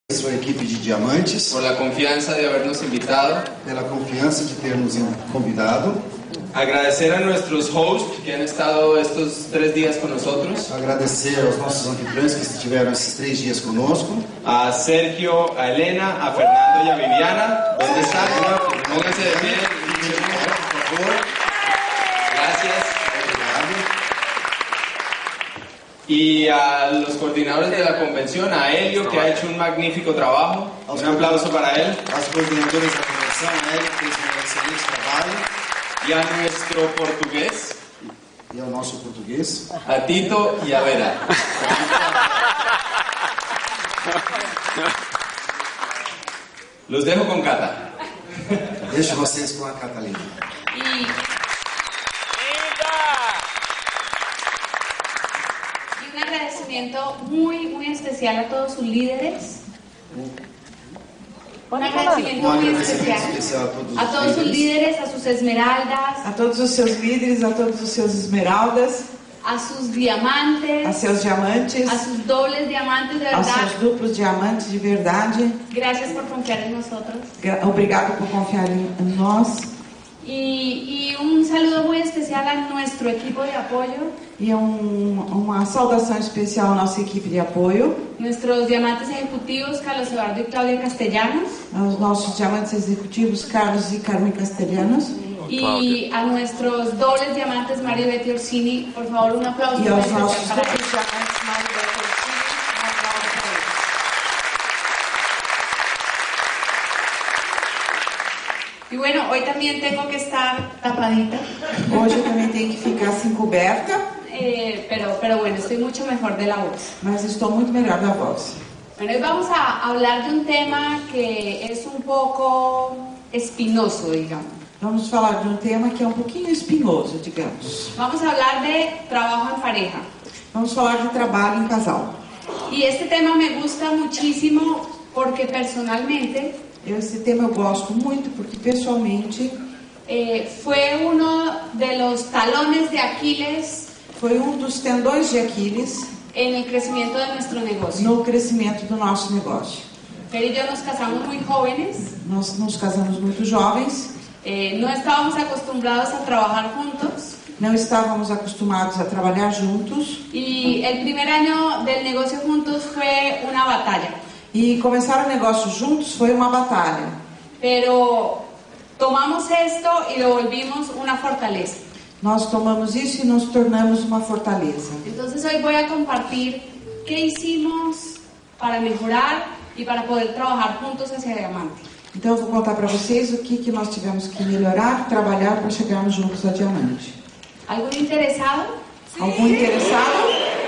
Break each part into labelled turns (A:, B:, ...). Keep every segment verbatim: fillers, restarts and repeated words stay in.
A: Sua equipe de diamantes,
B: por la confianza de habernos invitado,
A: pela confiança de ter nos convidado.
B: Agradecer a nuestros hosts que han estado estos tres días con nosotros.
A: Agradecer aos nossos anfitriões que estiveram esses três dias conosco.
B: A Sergio, a Elena, a Fernando y a Viviana. ¿Dónde están? Pónganse de pie, por favor. Gracias. Y a los coordinadores de la convención, a Helio, que ha hecho un magnífico trabajo. Un aplauso para él.
A: Aos coordenadores da convenção, a Hélio, que fez um excelente trabalho.
B: Y a nuestro portugués.
A: E ao nosso português.
B: A Tito y a Vera. Los dejo con Cata.
A: Deixo vocês com a Catalina.
C: Y, y un agradecimiento muy, muy especial a todos sus líderes. Un agradecimiento muy especial a todos sus líderes, a sus esmeraldas,
D: a todos os seus líderes, a todos os seus esmeraldas,
C: a sus diamantes,
D: a seus diamantes,
C: a sus dobles diamantes de
D: aos
C: verdad.
D: seus duplos diamantes de verdade.
C: Gracias por confiar en nosotros.
D: Gra- Obrigado por confiar em, em nós.
C: Y, y un saludo muy especial a nuestro equipo de apoyo,
D: E um, uma saudação especial à nossa equipe de apoio,
C: nuestros diamantes ejecutivos Carlos Eduardo y Claudia Castellanos,
D: aos nossos diamantes executivos Carlos e Carmen Castellanos,
C: y a nuestros dobles diamantes Mario y Betty Orsini. Por favor, un aplauso
D: e
C: muy
D: aos
C: especial
D: nossos
C: para
D: duplos
C: ellos.
D: diamantes Mário e Betty Orsini. Um aplauso para eles.
C: Y bueno, hoy también tengo que estar tapadita,
D: Hoje eu também tenho que ficar assim coberta,
C: eh, pero, pero bueno, estoy mucho mejor de la voz.
D: mas estou muito melhor da voz.
C: Bueno, hoy vamos a hablar de un tema que es un poco espinoso, digamos.
D: Vamos falar de um tema que é um pouquinho espinhoso, digamos.
C: Vamos a hablar de trabajo en pareja.
D: Vamos falar de trabalho em casal.
C: Y este tema me gusta muchísimo porque personalmente
D: Esse tema eu gosto muito porque, pessoalmente,
C: eh, fue uno de los talones de Aquiles
D: foi um dos tendões de Aquiles
C: en el crecimiento de nuestro negocio.
D: no crescimento do nosso negócio.
C: Fer y yo nos casamos muy jóvenes,
D: Nós nos casamos muito jovens,
C: eh, no estábamos acostumbrados a trabajar juntos.
D: não estávamos acostumados a trabalhar juntos
C: Y el primer año del negocio juntos fue una batalla,
D: e começar o negócio juntos foi uma batalha.
C: pero tomamos esto y lo volvimos una fortaleza.
D: Nós tomamos isso e nos tornamos uma fortaleza.
C: Entonces hoy voy a compartir qué hicimos para mejorar y para poder trabajar juntos hacia diamante.
D: Então eu vou contar para vocês o que, que nós tivemos que melhorar, trabalhar para chegarmos juntos a diamante.
C: ¿Algún interesado?
D: Algum interessado?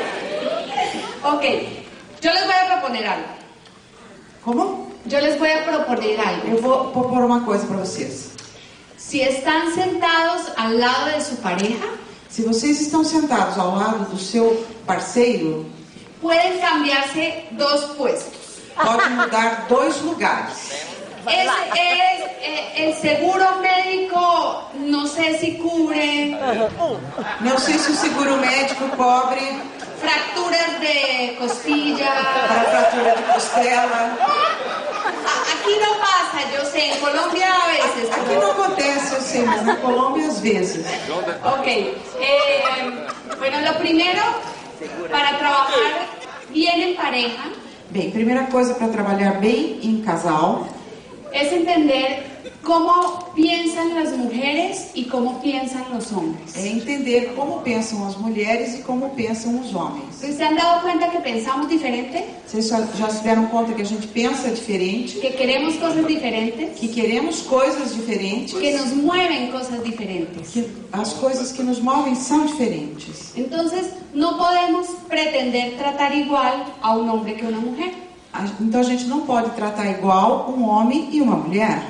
C: Ok, yo les voy a proponer algo.
D: Como?
C: Yo les voy a proponer algo.
D: Eu vou propor uma coisa para vocês.
C: Si están sentados al lado de su pareja,
D: Se vocês estão sentados ao lado do seu parceiro,
C: pueden cambiarse dos puestos.
D: pode mudar dois lugares.
C: Ese es eh, el seguro médico, no sé si cubre
D: Não sei se o seguro médico cobre
C: fracturas de costilla.
D: para fratura de costela.
C: A- Aquí no pasa, yo sé, en Colombia a veces.
D: Aqui não acontece, eu sei, mas na Colômbia às vezes.
C: Ok, eh, bueno, lo primero, para trabajar bien en pareja,
D: Bem, primeira coisa para trabalhar bem em casal
C: es entender cómo piensan las mujeres y cómo piensan los hombres.
D: é entender como pensam as mulheres e como pensam os homens.
C: ¿Ustedes se han dado cuenta que pensamos diferente?
D: Vocês já, já se deram conta que a gente pensa diferente,
C: Que queremos cosas diferentes,
D: que queremos coisas diferentes,
C: que nos mueven cosas diferentes.
D: que as coisas que nos movem são diferentes.
C: Entonces, no podemos pretender tratar igual a un hombre que a una mujer.
D: A- Então a gente não pode tratar igual um homem e uma mulher.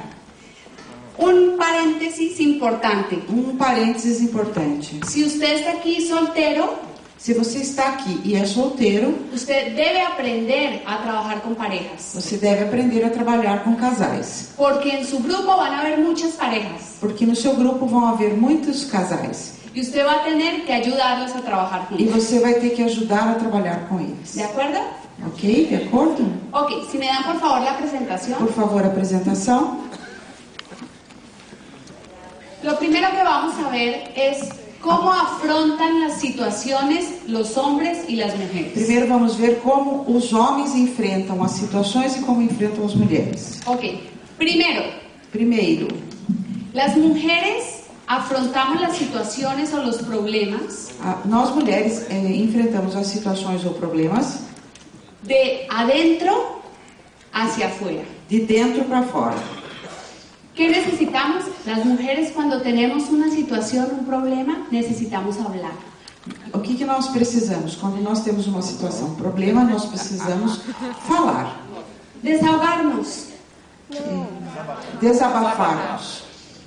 C: Un paréntesis importante.
D: Um parênteses importante.
C: Si usted está aquí soltero,
D: Se você está aqui e é solteiro,
C: usted debe aprender a trabajar con parejas.
D: você deve aprender a trabalhar com casais.
C: Porque en su grupo van a haber muchas parejas.
D: Porque no seu grupo vão haver muitos casais.
C: Y usted va a tener que ayudarlos a trabajar
D: E
C: juntos.
D: você vai ter que ajudar a trabalhar com eles.
C: ¿De acuerdo?
D: Ok, de acordo?
C: Ok, si me dan por favor la presentación.
D: Por favor, apresentação.
C: Lo primero que vamos a ver es cómo afrontan las situaciones los hombres y las mujeres.
D: Primeiro vamos ver como os homens enfrentam as situações e como enfrentam as mulheres.
C: Ok, primero,
D: Primeiro,
C: las mujeres afrontamos las situaciones o los problemas
D: a- nós mulheres eh, enfrentamos as situações ou problemas
C: de adentro hacia afuera.
D: de dentro para fora.
C: ¿Qué necesitamos? Las mujeres cuando tenemos una situación, un problema, necesitamos hablar.
D: O que, que nós precisamos? Quando nós temos uma situação, um problema, nós precisamos falar,
C: Desahogarnos.
D: desabafarmos.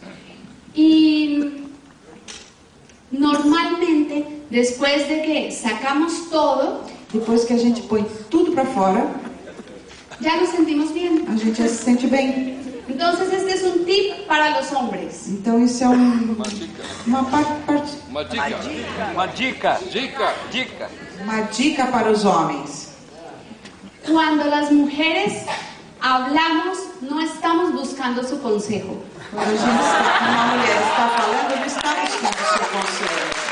C: Y normalmente, después de que sacamos todo,
D: Depois que a gente põe tudo para fora,
C: ya nos sentimos bien.
D: a gente já se sente bem.
C: Entonces este es un tip para los hombres.
D: Então isso é um, uma, par- par-
E: Uma dica. Uma dica. Dica. Dica.
D: uma dica para os homens.
C: Cuando las mujeres hablamos, no estamos buscando su consejo.
D: Quando a gente está, quando uma mulher está falando, não está buscando o seu conselho.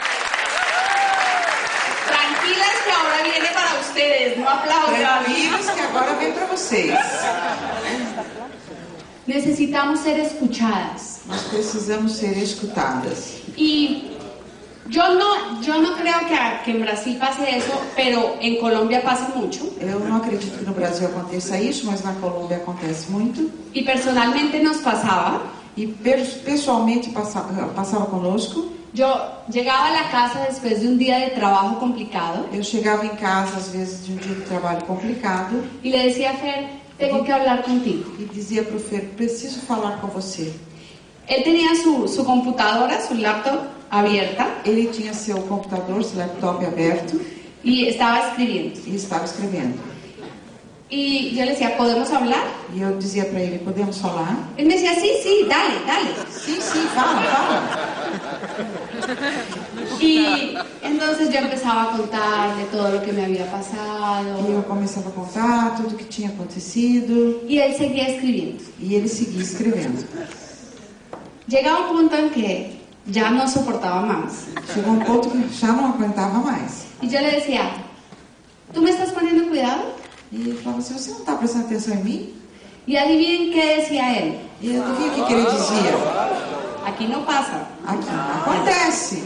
C: Tranquilas que ahora viene para ustedes, no aplaudan.
D: Tranquilos que agora vem para vocês.
C: Necesitamos ser escuchadas.
D: Nós precisamos ser escutadas.
C: Y yo no, yo no creo que, que en Brasil pase eso, pero en Colombia pasa mucho.
D: Eu não acredito que no Brasil aconteça isso, mas na Colômbia acontece muito.
C: Y personalmente nos pasaba.
D: E per- pessoalmente passa- passava conosco.
C: Yo llegaba a la casa después de un día de trabajo complicado
D: Eu chegava em casa, às vezes, de um dia de trabalho complicado
C: y le decía a Fer, tengo que hablar contigo.
D: e dizia para o Fer, preciso falar com você.
C: Él tenía su, su computadora, su laptop abierta
D: Ele tinha seu computador, seu laptop aberto
C: y estaba escribiendo.
D: e estava escrevendo.
C: Y yo le decía, ¿podemos hablar?
D: E eu dizia para ele, podemos falar?
C: Él me decía, sí, sí, dale, dale.
D: Sim, sim, fala, fala.
C: Y entonces yo empezaba a contarle todo lo que me había
D: E
C: pasado.
D: eu começava a contar tudo o que tinha acontecido
C: Y él seguía escribiendo.
D: e ele seguia escrevendo.
C: Llegaba un punto en que ya no soportaba más.
D: Chegou um ponto que já não aguentava mais.
C: Y yo le decía, ¿tú me estás poniendo cuidado?
D: E ele falava assim, você não está prestando atenção em mim?
C: Y adivinen qué decía él.
D: E eu adivinha o que, que ele dizia?
C: Aquí no pasa.
D: Aqui acontece.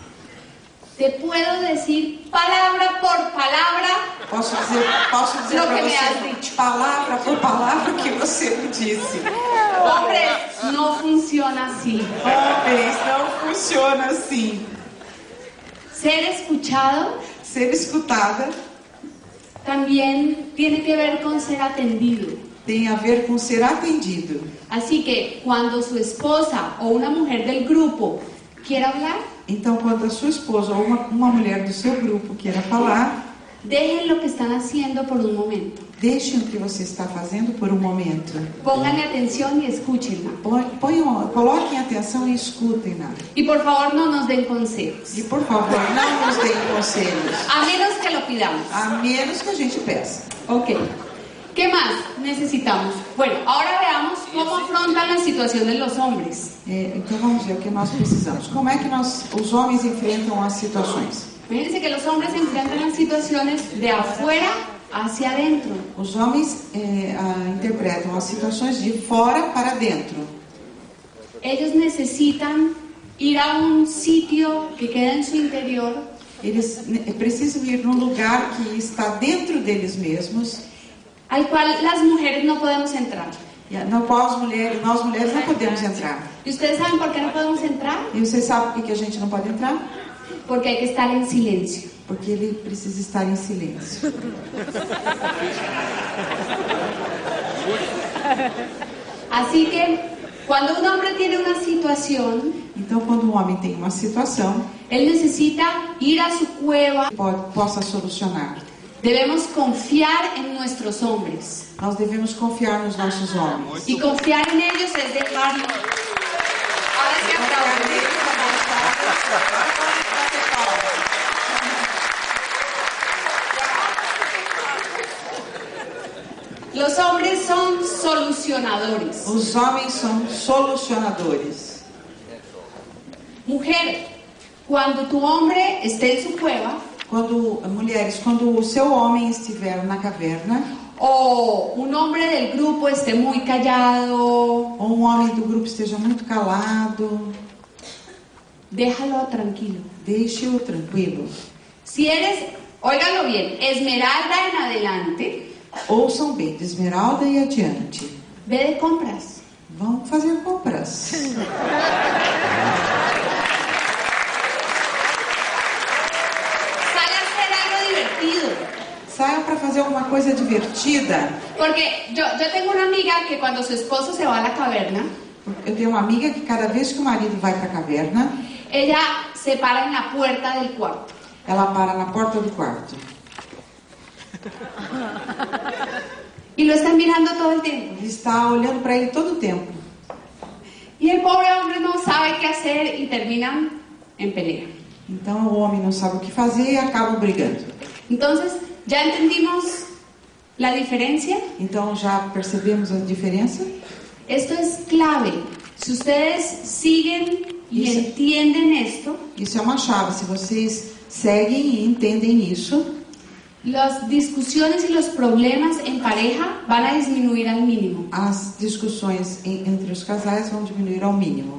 C: Te puedo decir palabra por palabra
D: Posso dizer, posso dizer
C: Lo
D: para
C: que me has
D: você,
C: dicho.
D: palavra por palavra, o que você me disse.
C: Hombres, no funciona así.
D: Homens, não funciona assim.
C: Ser escuchado
D: Ser escutada
C: también tiene que ver con ser atendido.
D: tem a ver com ser atendido.
C: Así que cuando su esposa o una mujer del grupo quiera hablar,
D: Então, quando a sua esposa ou uma, uma mulher do seu grupo queira falar,
C: dejen lo que están haciendo por un momento.
D: deixem o que você está fazendo por um momento.
C: Pónganle atención y escúchenla.
D: Põe- Ponham, coloquem atenção e escutem-na.
C: Y por favor no nos den consejos,
D: E, por favor, não nos deem conselhos,
C: a menos que lo pidamos.
D: a menos que a gente peça.
C: Ok. ¿Qué más necesitamos? Bueno, ahora veamos cómo afrontan la situación de los hombres.
D: É, então, vamos ver o que nós precisamos. Como é que nós, os homens enfrentam as situações?
C: Fíjense que los hombres enfrentan las situaciones de afuera hacia adentro.
D: Os homens é, ah, interpretam as situações de fora para dentro.
C: Ellos necesitan ir a un sitio que queda en su interior
D: Eles né, precisam ir num lugar que está dentro deles mesmos,
C: al cual las mujeres no podemos entrar.
D: e no qual as mulheres, nós mulheres não podemos entrar.
C: ¿Y ustedes saben por qué no podemos entrar?
D: E vocês sabem por que que a gente não pode entrar?
C: Porque hay que estar en silencio.
D: Porque ele precisa estar em silêncio.
C: Así que cuando un hombre tiene una situación,
D: Então, quando um homem tem uma situação,
C: él necesita ir a su cueva.
D: pode, possa solucionar.
C: Debemos confiar en nuestros hombres.
D: Nós devemos confiar nos nossos homens.
C: Y confiar en ellos es dejarlos. Ahora sí aplauden. Los hombres son solucionadores.
D: Os homens são solucionadores.
C: Mujer, cuando tu hombre esté en su cueva,
D: Quando, mulheres, quando o seu homem estiver na caverna,
C: o un hombre del grupo esté muy callado,
D: ou um homem do grupo esteja muito calado,
C: déjalo tranquilo.
D: deixe-o tranquilo.
C: Si eres, óigalo bien, esmeralda en adelante,
D: Ouçam bem, de esmeralda e adiante.
C: ve de compras.
D: Vão fazer compras.
C: Sale a hacer algo divertido.
D: Saiam para fazer alguma coisa divertida.
C: Porque yo, yo tengo una amiga que cuando su esposo se va a la caverna,
D: Eu tenho uma amiga que cada vez que o marido vai para a caverna,
C: ella se para en la puerta del cuarto.
D: ela para na porta do quarto.
C: Y lo están mirando todo el tiempo.
D: Ele está olhando para ele todo o tempo.
C: Y el pobre hombre no sabe qué hacer y terminan en pelea.
D: Então o homem não sabe o que fazer e acabam brigando.
C: Entonces, ¿ya entendimos la diferencia?
D: Então já percebemos a diferença?
C: Esto es clave. Si ustedes siguen y
D: Isso.
C: entienden esto,
D: Isso é uma chave. Se vocês seguem e entendem isso,
C: las discusiones y los problemas en pareja van a disminuir al mínimo.
D: as discussões em- entre os casais vão diminuir ao mínimo.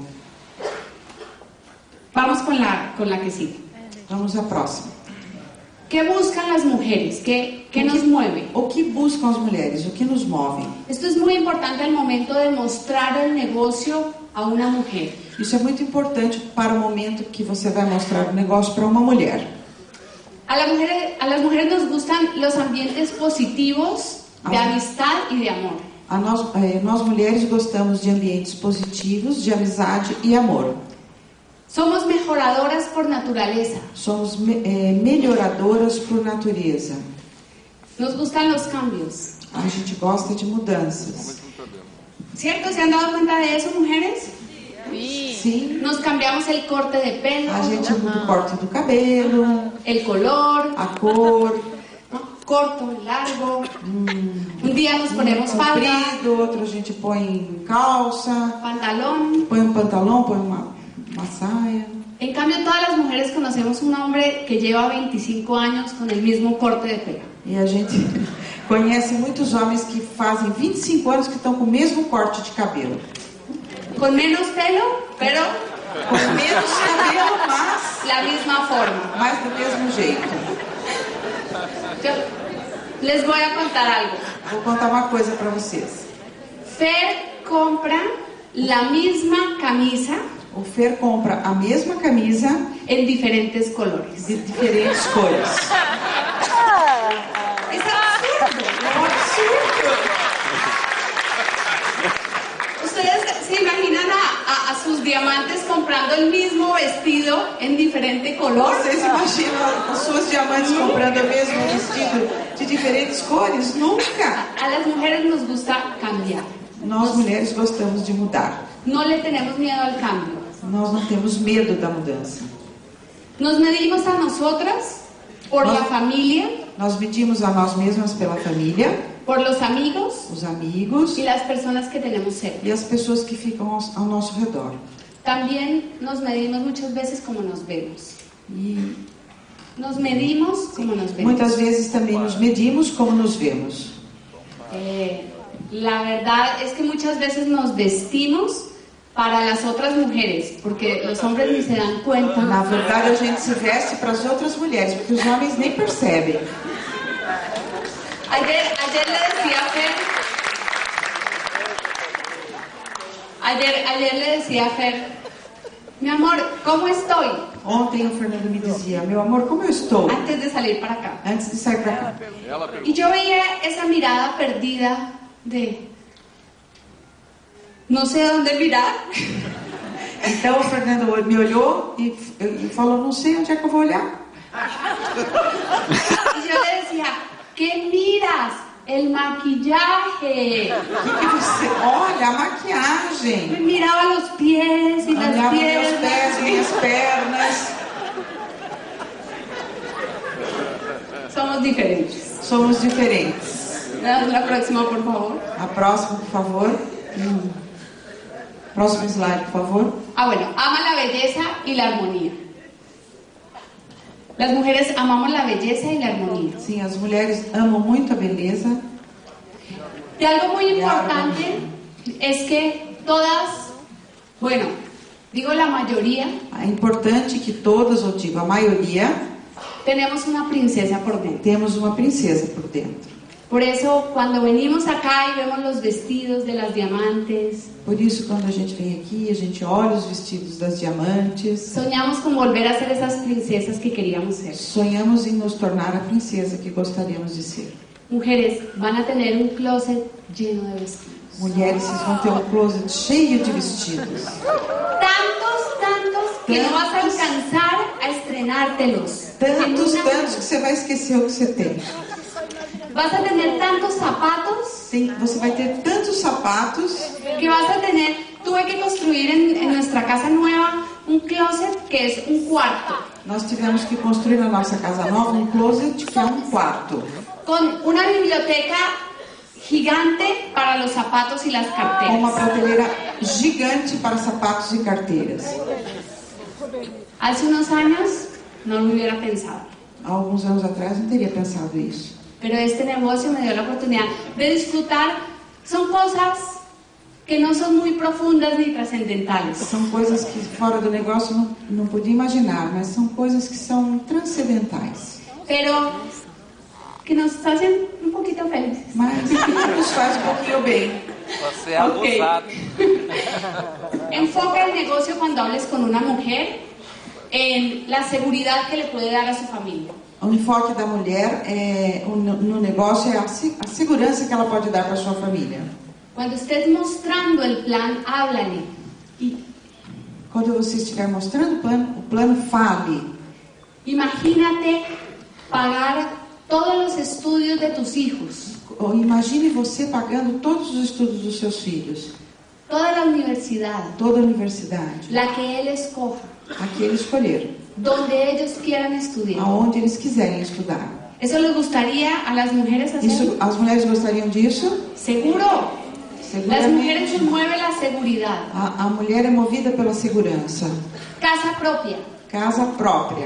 C: Vamos con la, con la que sigue.
D: Vamos à próxima.
C: ¿Qué buscan las mujeres? ¿Qué, qué nos mueve?
D: O que buscam as mulheres? O que nos move?
C: Esto es muy importante al momento de mostrar el negocio a una mujer.
D: Isso é muito importante para o momento que você vai mostrar o negócio para uma mulher.
C: A, la mujer, a las mujeres nos gustan los ambientes positivos de
D: Ah.
C: amistad y de amor.
D: A nós, eh, nós mulheres gostamos de ambientes positivos, de amizade e amor.
C: Somos mejoradoras por naturaleza.
D: Somos me- eh, melhoradoras por natureza.
C: Nos gustan los cambios.
D: A gente gosta de mudanças.
C: ¿Cierto? ¿Se han dado cuenta de eso, mujeres?
D: Sim,
C: Nos cambiamos el corte de pelo,
D: a gente muda o corte do cabelo,
C: el color,
D: a cor,
C: ¿no? Corto, largo. Un día nos ponemos
D: um
C: falda,
D: comprido, outro a gente põe calça,
C: pantalón.
D: põe um pantalão, põe uma, uma saia.
C: En cambio, todas las mujeres conocemos un hombre que lleva veinticinco años con el mismo corte de pelo.
D: E a gente conhece muitos homens que fazem vinte e cinco anos que estão com o mesmo corte de cabelo.
C: Con menos pelo, pero
D: Com menos cabelo, mas,
C: la misma forma.
D: mas do mesmo jeito.
C: Yo les voy a contar algo.
D: Vou contar uma coisa para vocês.
C: Fer compra la misma camisa
D: O Fer compra a mesma camisa
C: en diferentes colores.
D: de diferentes cores.
C: Es absurdo.
D: É um absurdo.
C: Ustedes se imaginan a, a- a sus diamantes comprando el mismo vestido en diferente color.
D: Vocês imaginam as suas diamantes comprando o mesmo vestido de diferentes cores? Nunca!
C: A las mujeres nos gusta cambiar.
D: Nós mulheres gostamos de mudar.
C: No le tenemos miedo al cambio.
D: Nós não temos medo da mudança.
C: Nos medimos a nosotras por
D: Nos-
C: la familia,
D: Nós medimos a nós mesmas pela família,
C: por los amigos
D: os amigos
C: y las personas que tenemos cerca.
D: e as pessoas que ficam ao, ao nosso redor.
C: También nos medimos muchas veces como nos vemos.
D: E
C: Nos medimos como nos vemos.
D: muitas vezes também nos medimos como nos vemos.
C: Eh, la verdad es que muchas veces nos vestimos para las otras mujeres, porque los hombres ni se dan cuenta.
D: Na verdade, a gente se veste para as outras mulheres, porque os homens nem percebem.
C: Ayer, ayer le decía a Fer, ayer, ayer le decía a Fer, mi amor, ¿cómo estoy?
D: Ontem o Fernando me dizia, meu amor, como eu estou?
C: Antes de salir para acá.
D: Antes de sair para cá.
C: Y yo veía esa mirada perdida de, no sé a dónde mirar.
D: Então o Fernando me olhou e, e falou, não sei onde é que eu vou olhar.
C: Y yo le decía, ¿qué miras? El maquillaje.
D: O que, que você... Olha, a maquiagem.
C: Me miraba los pies y las
D: Olhava meus pés,
C: piernas.
D: minhas pernas.
C: Somos diferentes.
D: Somos diferentes.
C: La próxima, por favor.
D: A próxima, por favor. Hum. Próximo slide, por favor.
C: Ah, bueno, ama la belleza y la armonía. Las mujeres amamos la belleza y la armonía.
D: Sim, as mulheres amam muito a beleza.
C: Y algo muy importante es que todas, bueno, digo la mayoría,
D: É importante que todas, ou digo a maioria,
C: tenemos una princesa por dentro.
D: temos uma princesa por dentro.
C: Por eso, cuando venimos acá y vemos los vestidos de las diamantes,
D: Por isso, quando a gente vem aqui, a gente olha os vestidos das diamantes,
C: soñamos con volver a ser esas princesas que queríamos ser.
D: sonhamos em nos tornar a princesa que gostaríamos de ser.
C: Mujeres van a tener un closet lleno de vestidos.
D: Mulheres, vocês vão ter um closet cheio de vestidos.
C: Tantos, tantos, que no vas a alcanzar a estrenártelos.
D: Tantos,
C: En una-
D: tantos que você vai esquecer o que você tem.
C: Vas a tener tantos zapatos
D: Tem- você vai ter tantos sapatos
C: que vas a tener. Tuve que construir en, en nuestra casa nueva un closet que es un cuarto,
D: Nós tivemos que construir na nossa casa nova um closet que é um quarto,
C: con una biblioteca gigante para los zapatos y las
D: com uma
C: carteras.
D: prateleira gigante para sapatos e carteiras.
C: Hace unos años no lo hubiera pensado,
D: Há alguns anos atrás não teria pensado isso.
C: pero este negocio me dio la oportunidad de disfrutar. Son cosas que no son muy profundas ni trascendentales,
D: São coisas que fora do negócio não, não podia imaginar, mas são coisas que são transcendentais.
C: pero que nos hacen un poquito felices.
D: Mas que nos faz um pouquinho bem.
E: Você é
C: Ok.
E: abusado.
C: Enfoca el negocio cuando hables con una mujer en la seguridad que le puede dar a su familia.
D: O enfoque da mulher é, o- no negócio é a, se- a segurança que ela pode dar para sua família.
C: Cuando estés mostrando el plan, háblale. Y
D: Quando você estiver mostrando o plano, o plano fale.
C: imagínate pagar todos los estudios de tus hijos,
D: Ou imagine você pagando todos os estudos dos seus filhos,
C: toda la universidad,
D: toda a universidade,
C: la que él escoja,
D: a que ele escolher,
C: donde ellos quieran estudiar.
D: aonde eles quiserem estudar.
C: ¿Eso les gustaría a las mujeres hacer?
D: Isso, as mulheres gostariam disso?
C: Seguro. Las mujeres se
D: Seguramente.
C: mueve la seguridad.
D: A, a mulher é movida pela segurança.
C: Casa propia.
D: Casa própria.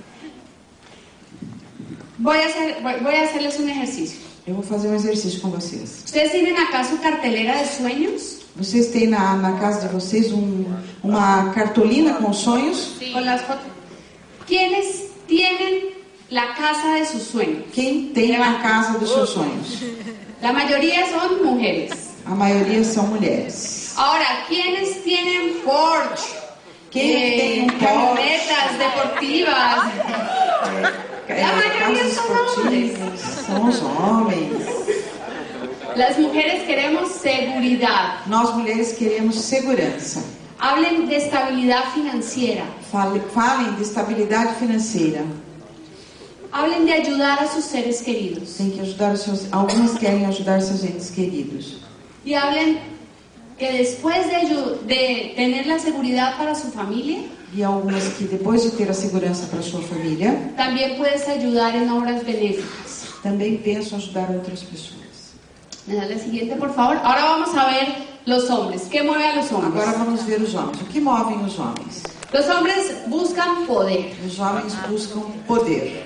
C: Voy a, hacer, voy, voy a hacerles un ejercicio.
D: Eu vou fazer um exercício com vocês.
C: ¿Ustedes tienen acá su cartelera de sueños?
D: Vocês têm na, na casa de vocês um, uma cartolina com sonhos?
C: Con las fotos. ¿Quiénes tienen la casa de sus sueños?
D: Quem tem a casa dos seus sonhos?
C: La mayoría son mujeres.
D: A maioria são mulheres.
C: Ahora, ¿quiénes tienen Porsche?
D: Quem
C: Eh,
D: tem um Porsche?
C: camionetas deportivas.
D: É,
C: La maioria
D: casas
C: são homens.
D: esportivas, são os homens.
C: Las mujeres queremos seguridad.
D: Nós mulheres queremos segurança.
C: Hablen de estabilidad financiera.
D: Fale, falem de estabilidade financeira.
C: Hablen de ayudar a sus seres queridos.
D: Tem que ajudar os seus. Algumas querem ajudar seus entes queridos.
C: Y hablen que después de, ayu- de tener la seguridad para su familia,
D: E algumas que depois de ter a segurança para sua família,
C: también puedes ayudar en obras benéficas.
D: também pensam ajudar outras pessoas.
C: Me da la siguiente, por favor. Ahora vamos a ver los hombres. ¿Qué mueve a los hombres?
D: Agora vamos ver os homens. O que movem os homens?
C: Los hombres buscan poder.
D: Os homens buscam poder.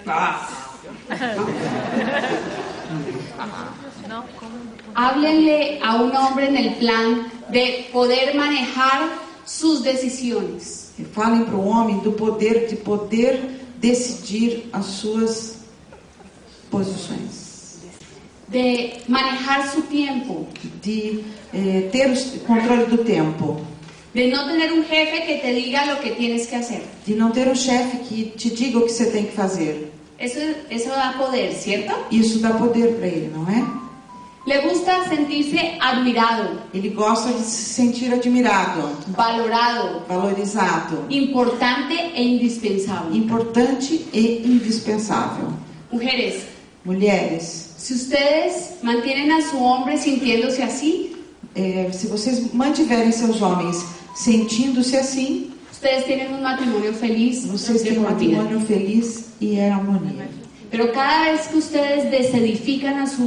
C: Háblenle a un hombre en el plan de poder manejar sus decisiones.
D: E falem para o homem do poder de poder decidir as suas posições,
C: De manejar su tiempo.
D: de eh, ter o controle do tempo,
C: De no tener un jefe que te diga lo que tienes que hacer.
D: de não ter um chefe que te diga o que você tem que fazer.
C: Eso, eso da poder, ¿cierto?
D: Isso dá poder para ele, não é?
C: Le gusta sentirse admirado,
D: Ele gosta de se sentir admirado,
C: valorado,
D: valorizado,
C: importante e indispensable.
D: importante e indispensável.
C: Mujeres,
D: Mulheres,
C: si ustedes mantienen a su hombre sintiéndose así,
D: eh, se vocês mantiverem seus homens sentindo-se assim,
C: ustedes tienen un matrimonio feliz
D: vocês
C: de
D: têm um
C: por vida.
D: matrimônio feliz e em harmonia.
C: Pero cada vez que ustedes desedifican a su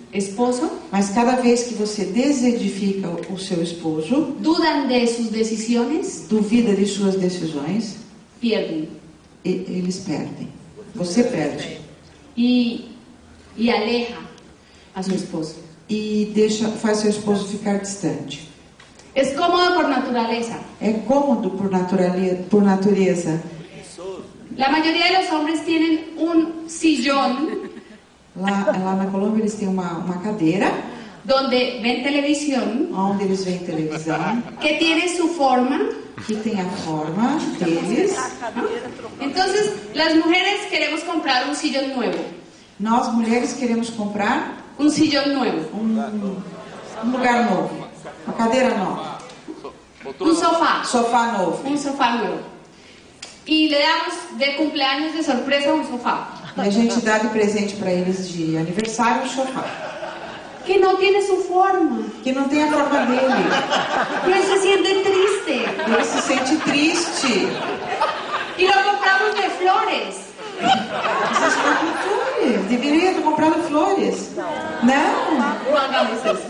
C: esposo,
D: Mas cada vez que você desedifica o seu esposo,
C: dudan de sus decisiones,
D: duvida de suas decisões,
C: pierden.
D: e- eles perdem. Você perde.
C: Y, y aleja a su esposo.
D: E deixa, faz seu esposo ficar distante.
C: Es cómodo por naturaleza.
D: É cômodo por, naturale- por natureza.
C: La mayoría de los hombres tienen un sillón
D: Lá, lá na Colômbia eles têm uma, uma cadeira
C: donde ven televisión,
D: onde eles veem televisão,
C: que tiene su forma.
D: que tem a forma deles.
C: ¿No? Entonces, las mujeres queremos comprar un sillón nuevo.
D: Nós, mulheres, queremos comprar
C: Un sillón nuevo.
D: um, um lugar novo, uma cadeira nova,
C: Un sofá.
D: sofá novo.
C: Un sofá nuevo. Y le damos de cumpleaños de sorpresa un sofá.
D: E a gente dá de presente para eles de aniversário um sofá,
C: Que no tiene su forma.
D: que não tem a forma dele.
C: Y él se siente triste.
D: Ele se sente triste.
C: Y lo compramos de flores.
D: Vocês compram flores. Deveria ter comprado flores. Não.
C: No hagamos eso.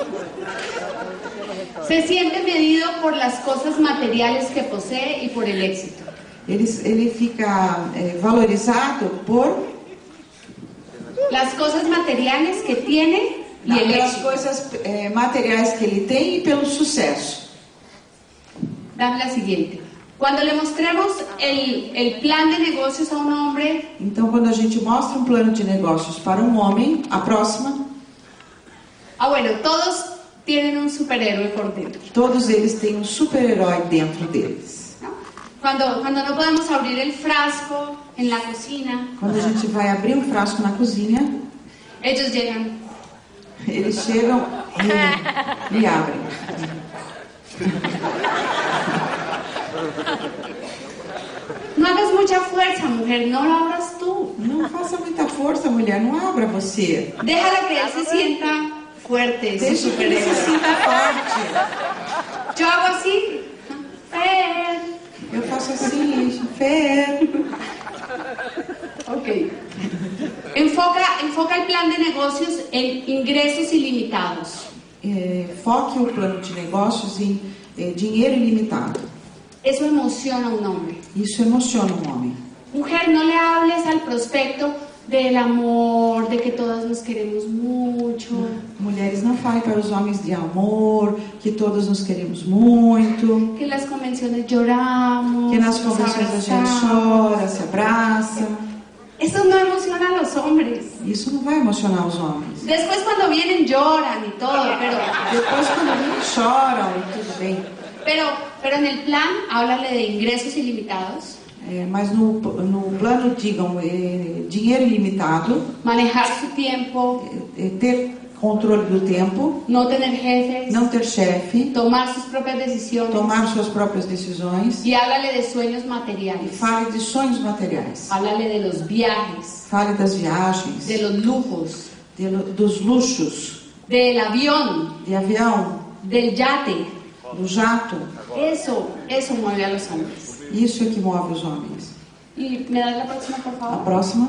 C: Se siente medido por las cosas materiales que posee y por el éxito.
D: Ele, ele fica é, valorizado por
C: Las cosas materiales que tiene y el
D: pelas
C: éxito.
D: coisas é, materiais que ele tem e pelo sucesso.
C: Dame la siguiente. Cuando le mostremos el, el plan de negocios a un hombre,
D: Então, quando a gente mostra um plano de negócios para um homem, a próxima,
C: ah bueno, todos tienen un superhéroe por dentro.
D: todos eles têm um super-herói dentro deles.
C: ¿No? Cuando, cuando no podemos abrir el frasco en la cocina,
D: Quando a gente vai abrir um frasco na cozinha,
C: ellos llegan.
D: eles chegam e, e abrem.
C: No hagas mucha fuerza, mujer, no lo abras tú.
D: Não faça muita força, mulher, não abra você.
C: Déjala que él se sienta fuerte, su
D: Deixa que ele se
C: superhéroe.
D: sinta forte.
C: Yo hago así. Fer.
D: Eu faço assim, Fer.
C: Ok. Enfoca, enfoca el plan de negocios en ingresos ilimitados.
D: É, foque o plano de negócios em é, dinheiro ilimitado.
C: Eso emociona a un hombre.
D: Isso emociona um homem.
C: Mujer, no le hables al prospecto del amor, de que todas nos queremos mucho.
D: Mulheres, não falem para os homens de amor, que todos nos queremos muito,
C: Que en las convenciones lloramos.
D: que nas
C: nos
D: convenções a gente
C: abrazamos.
D: chora, se abraça.
C: Eso no emociona a los hombres.
D: Isso não vai emocionar os homens.
C: Después cuando vienen lloran y todo, pero,
D: Depois, quando eles choram e tudo bem.
C: pero, pero en el plan háblale de ingresos ilimitados,
D: É, mas no, no plano, digam, é, dinheiro ilimitado,
C: manejar su tiempo,
D: é, é ter controle do tempo,
C: no tener jefes,
D: não ter chefe,
C: tomar sus propias decisiones
D: tomar suas próprias decisões
C: y háblale de sueños
D: e
C: materiales.
D: fale de sonhos materiais.
C: Háblale de los viajes,
D: Fale das viagens,
C: de los lujos,
D: de, dos luxos,
C: del avión,
D: de avião,
C: del yate.
D: do jato.
C: Eso, eso mueve a los hombres.
D: Isso é que move os homens.
C: Y me das la próxima, por
D: A
C: favor.
D: próxima.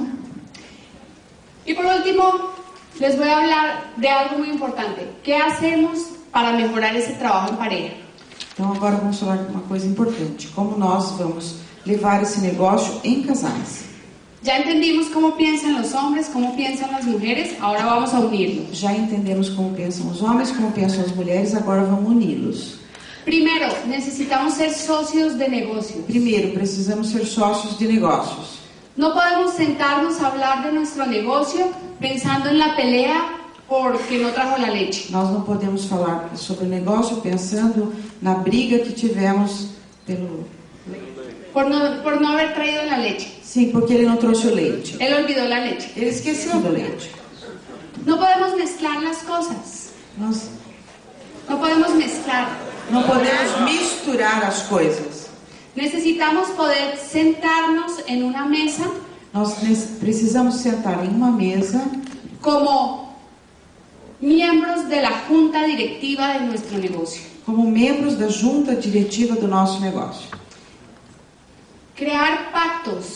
C: Y por último, les voy a hablar de algo muy importante. ¿Qué hacemos para mejorar ese trabajo en pareja?
D: Então agora vamos falar de uma coisa importante. Como nós vamos levar esse negócio em casais.
C: Ya entendimos cómo piensan los hombres, cómo piensan las mujeres, ahora vamos a unirlos.
D: Já entendemos como pensam os homens, como pensam as mulheres, agora vamos uni-los.
C: Primero, necesitamos ser socios de negocios.
D: Primeiro, precisamos ser sócios de negócios.
C: No podemos sentarnos a hablar de nuestro negocio pensando en la pelea porque no trajo la leche.
D: Nós não podemos falar sobre o negócio pensando na briga que tivemos pelo...
C: Por no, por no haber traído la leche.
D: Sim, porque ele não trouxe o leite.
C: Él olvidó la leche.
D: Ele esqueceu do leite.
C: No podemos mezclar las cosas.
D: Nós
C: No podemos mezclar.
D: não podemos misturar as coisas.
C: Necesitamos poder sentarnos en una mesa
D: Nós ne- precisamos sentar em uma mesa
C: como miembros de la junta directiva de nuestro negocio.
D: como membros da junta diretiva do nosso negócio.
C: Crear pactos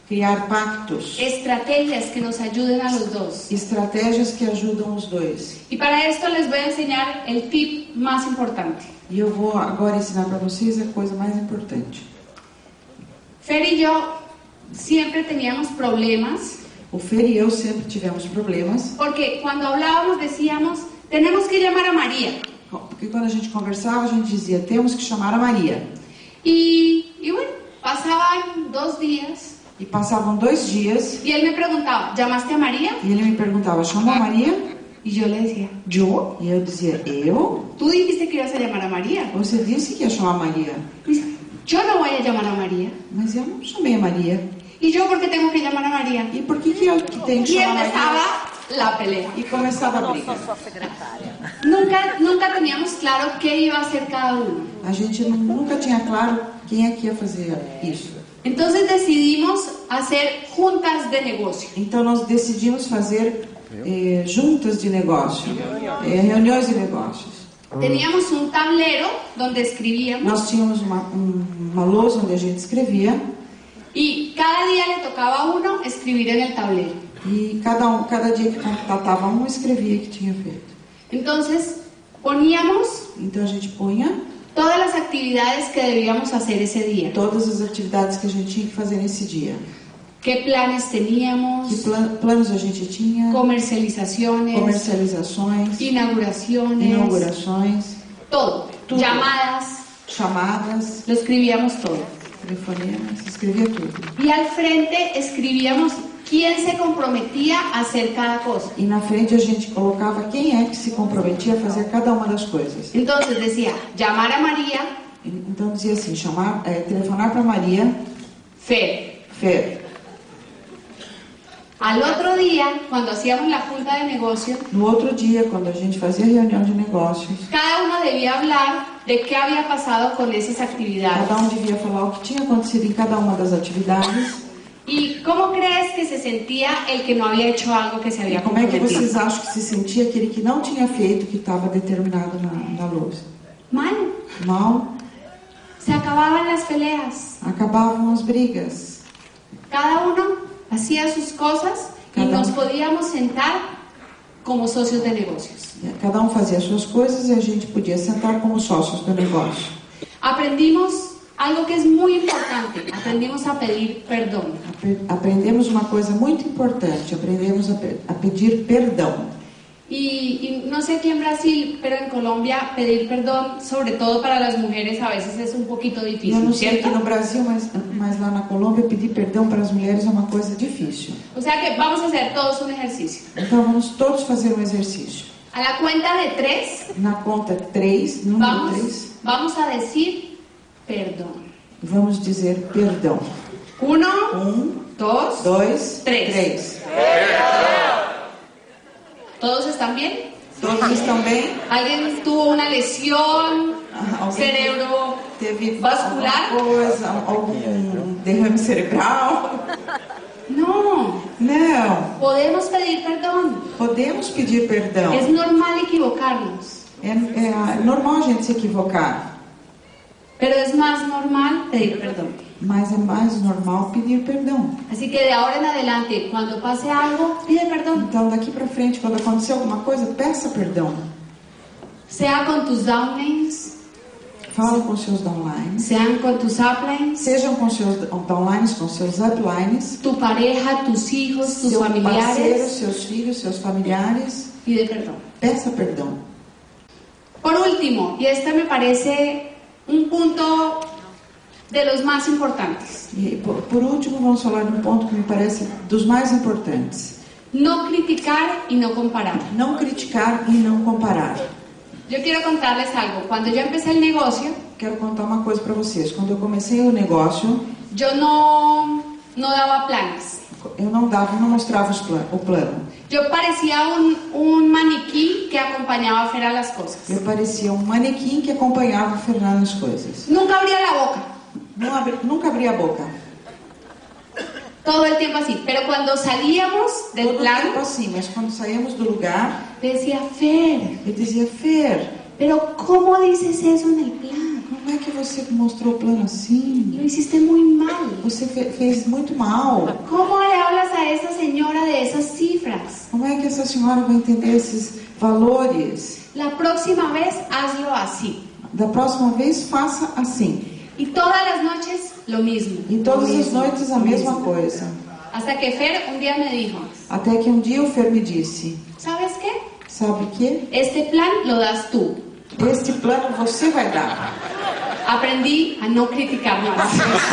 D: criar pactos,
C: estrategias que nos ayuden a los dos.
D: estratégias que ajudam os dois.
C: Y para esto les voy a enseñar el tip más importante.
D: E eu vou agora ensinar para vocês a coisa mais importante.
C: Fer y yo siempre teníamos problemas.
D: O Fer e eu sempre tivemos problemas,
C: Porque cuando hablábamos decíamos, tenemos que llamar a María.
D: porque quando a gente conversava, a gente dizia, temos que chamar a Maria.
C: Y, y bueno, pasaban dos días
D: E passavam dois dias,
C: y él me preguntaba, ¿llamaste a María?
D: e ele me perguntava, chamou a Maria?
C: Y yo le decía,
D: Eu? E eu dizia, eu?
C: tú dijiste que ibas a llamar a María.
D: Você disse que ia chamar a Maria.
C: Y dice, yo no voy a llamar a María.
D: Mas eu não chamei a Maria.
C: ¿Y yo por qué tengo que llamar a María?
D: E por que, que eu que tenho que
C: Y
D: chamar a
C: empezaba
D: Maria?
C: la pelea.
D: E começava a briga.
C: Nunca, nunca teníamos claro qué iba a hacer cada uno.
D: A gente nu- nunca tinha claro quem é que ia fazer isso.
C: Entonces decidimos hacer juntas de negocio.
D: Então nós decidimos fazer eh, juntas de negócio, eh, reuniões de negócios.
C: Teníamos un tablero donde escribíamos
D: Nós tínhamos uma, um, uma lousa onde a gente escrevia
C: y cada día le tocaba a uno escribir en el tablero.
D: e cada, um, cada dia que contatava um, escrevia o que tinha feito.
C: Entonces poníamos
D: Então a gente punha
C: todas las actividades que debíamos hacer ese día.
D: todas as atividades que a gente tinha que fazer nesse dia.
C: ¿Qué planes
D: Que
C: teníamos?
D: plan, planos a gente tinha,
C: Comercializaciones,
D: comercializações,
C: inauguraciones,
D: inaugurações,
C: todo.
D: Todo.
C: Llamadas,
D: chamadas,
C: lo escribíamos todo.
D: telefonemas, escrevia tudo.
C: Y al frente escribíamos quién se comprometía a hacer cada cosa.
D: E na frente a gente colocava quem é que se comprometia a fazer cada uma das coisas.
C: Entonces decía, llamar a María,
D: Então dizia assim, chamar, é, telefonar para Maria,
C: Fer.
D: Fer.
C: Al otro día, cuando hacíamos la junta de negocio,
D: No outro dia, quando a gente fazia reunião de negócios,
C: cada uno debía hablar de qué había pasado con esas actividades.
D: cada um devia falar o que tinha acontecido em cada uma das atividades.
C: ¿Y cómo crees que se sentía el que no había hecho algo que se
D: E
C: había
D: como é que
C: comprometido?
D: vocês acham que se sentia aquele que não tinha feito o que estava determinado na, na lousa?
C: Mal.
D: Mal,
C: Se acababan las peleas.
D: acabavam as brigas.
C: Cada uno hacía sus cosas y
D: Cada
C: nos
D: uno.
C: podíamos sentar como socios de negocios.
D: Cada um fazia as suas coisas e a gente podia sentar como sócios do negócio.
C: Aprendimos algo que es muy importante. Aprendimos a pedir perdón.
D: Apre- Aprendemos uma coisa muito importante, aprendemos a, pe- a pedir perdão.
C: Y, y no sé aquí en Brasil, pero en Colombia pedir perdón, sobre todo para las mujeres, a veces es un poquito
D: E eu
C: difícil,
D: não sei
C: ¿cierto?
D: aqui no Brasil, mas, mas lá na Colômbia pedir perdão para as mulheres é uma coisa difícil.
C: O sea que vamos a hacer todos un ejercicio.
D: Então vamos todos fazer um exercício.
C: A la cuenta de tres,
D: Na conta três, número
C: vamos,
D: três,
C: vamos a decir perdón.
D: vamos dizer perdão.
C: Uno,
D: Um,
C: dos,
D: dois,
C: Três.
D: três.
C: ¿todos están bien?
D: Todos estão bem?
C: ¿Alguien tuvo una lesión
D: Ah, alguém
C: cerebro?
D: teve
C: vascular?
D: alguma coisa, algum derrame cerebral?
C: No,
D: Não.
C: podemos pedir perdón.
D: Podemos pedir perdão.
C: Es normal equivocarnos,
D: É, é normal a gente se equivocar,
C: pero es más normal pedir perdón.
D: mas é mais normal pedir perdão.
C: Así que de ahora en adelante, cuando pase algo, pide perdón.
D: Então, daqui para frente, quando acontecer alguma coisa, peça perdão.
C: Sea con tus downlines,
D: Fala com seus downlines.
C: sean con tus uplines,
D: Sejam com seus downlines, com seus uplines.
C: tu pareja, tus hijos, tus
D: Seu parceiro,
C: familiares,
D: seus filhos, seus familiares.
C: pide perdón.
D: Peça perdão.
C: Por último, y este me parece un punto de los más importantes,
D: E por, por último, vamos falar de um ponto que me parece dos mais importantes.
C: no criticar y no comparar.
D: Não criticar e não comparar.
C: Yo quiero contarles algo. Cuando yo empecé el negocio,
D: Quero contar uma coisa para vocês. Quando eu comecei o negócio,
C: yo no, no daba planes.
D: eu não dava, não mostrava os plan, o plano.
C: Yo parecía un, un maniquí que acompañaba a Fer a las cosas.
D: Eu parecia um manequim que acompanhava o Fernando nas coisas.
C: Nunca abría la boca,
D: Não abri, nunca abria a boca.
C: todo el tiempo así. Pero cuando salíamos del
D: Todo o
C: plan,
D: tempo assim, mas quando saíamos do lugar,
C: decía, Fer,
D: eu dizia, Fer,
C: pero ¿cómo dices eso en el plan?
D: Como é que você mostrou o plano assim?
C: Lo hiciste muy mal.
D: Você fe fez muito mal.
C: ¿Cómo le hablas a esa señora de esas cifras?
D: Como é que essa senhora vai entender esses valores?
C: La próxima vez hazlo así.
D: Da próxima vez, faça assim.
C: Y todas las noches lo mismo.
D: E todas
C: lo
D: as
C: mismo,
D: noites a
C: lo
D: mesma
C: mismo.
D: coisa.
C: Hasta que Fer un día me dijo,
D: Até que um dia o Fer me disse:
C: ¿sabes qué?
D: sabe o que?
C: Este plan lo das tú.
D: Este plano você vai dar.
C: Aprendí a no criticar más.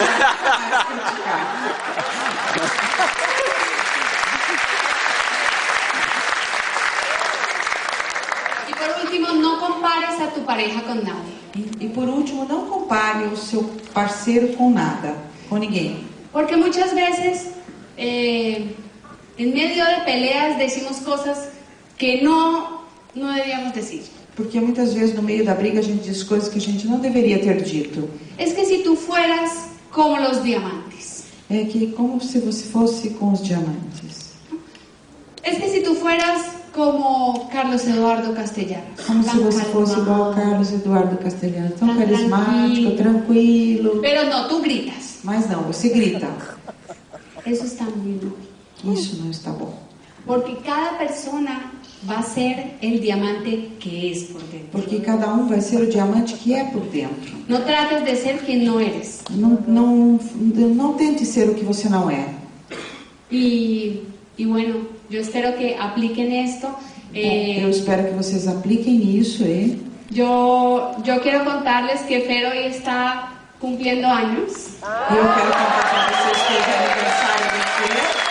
C: Y por último, no compares a tu pareja con nadie.
D: E, e por último, não compare o seu parceiro com nada, com ninguém.
C: Porque muchas veces, eh, en medio de peleas, decimos cosas que no, no debíamos decir.
D: Porque muitas vezes no meio da briga a gente diz coisas que a gente não deveria ter dito.
C: Es que si tú fueras como los diamantes.
D: É que como se você fosse com os diamantes.
C: Es que si tú fueras como Carlos Eduardo Castellanos.
D: Como se
C: tan
D: você fosse igual ao
C: calmado.
D: Carlos Eduardo Castellanos, tão
C: Tan
D: carismático, tranquilo.
C: Pero no, tú gritas.
D: Mas não, você grita.
C: Eso está muy mal.
D: Isso não está bom.
C: Porque cada persona va a ser el diamante que es por dentro.
D: Porque cada um vai ser o diamante que é por dentro.
C: No trates de ser quien no eres.
D: Não, não, não tente ser o que você não é.
C: Y, y bueno, yo espero que apliquen esto. Eh,
D: Eu espero que vocês apliquem isso, hein?
C: yo, yo quiero contarles que Fer hoy está cumpliendo años.
D: E eu quero contar para vocês que hoje é aniversário do Fer.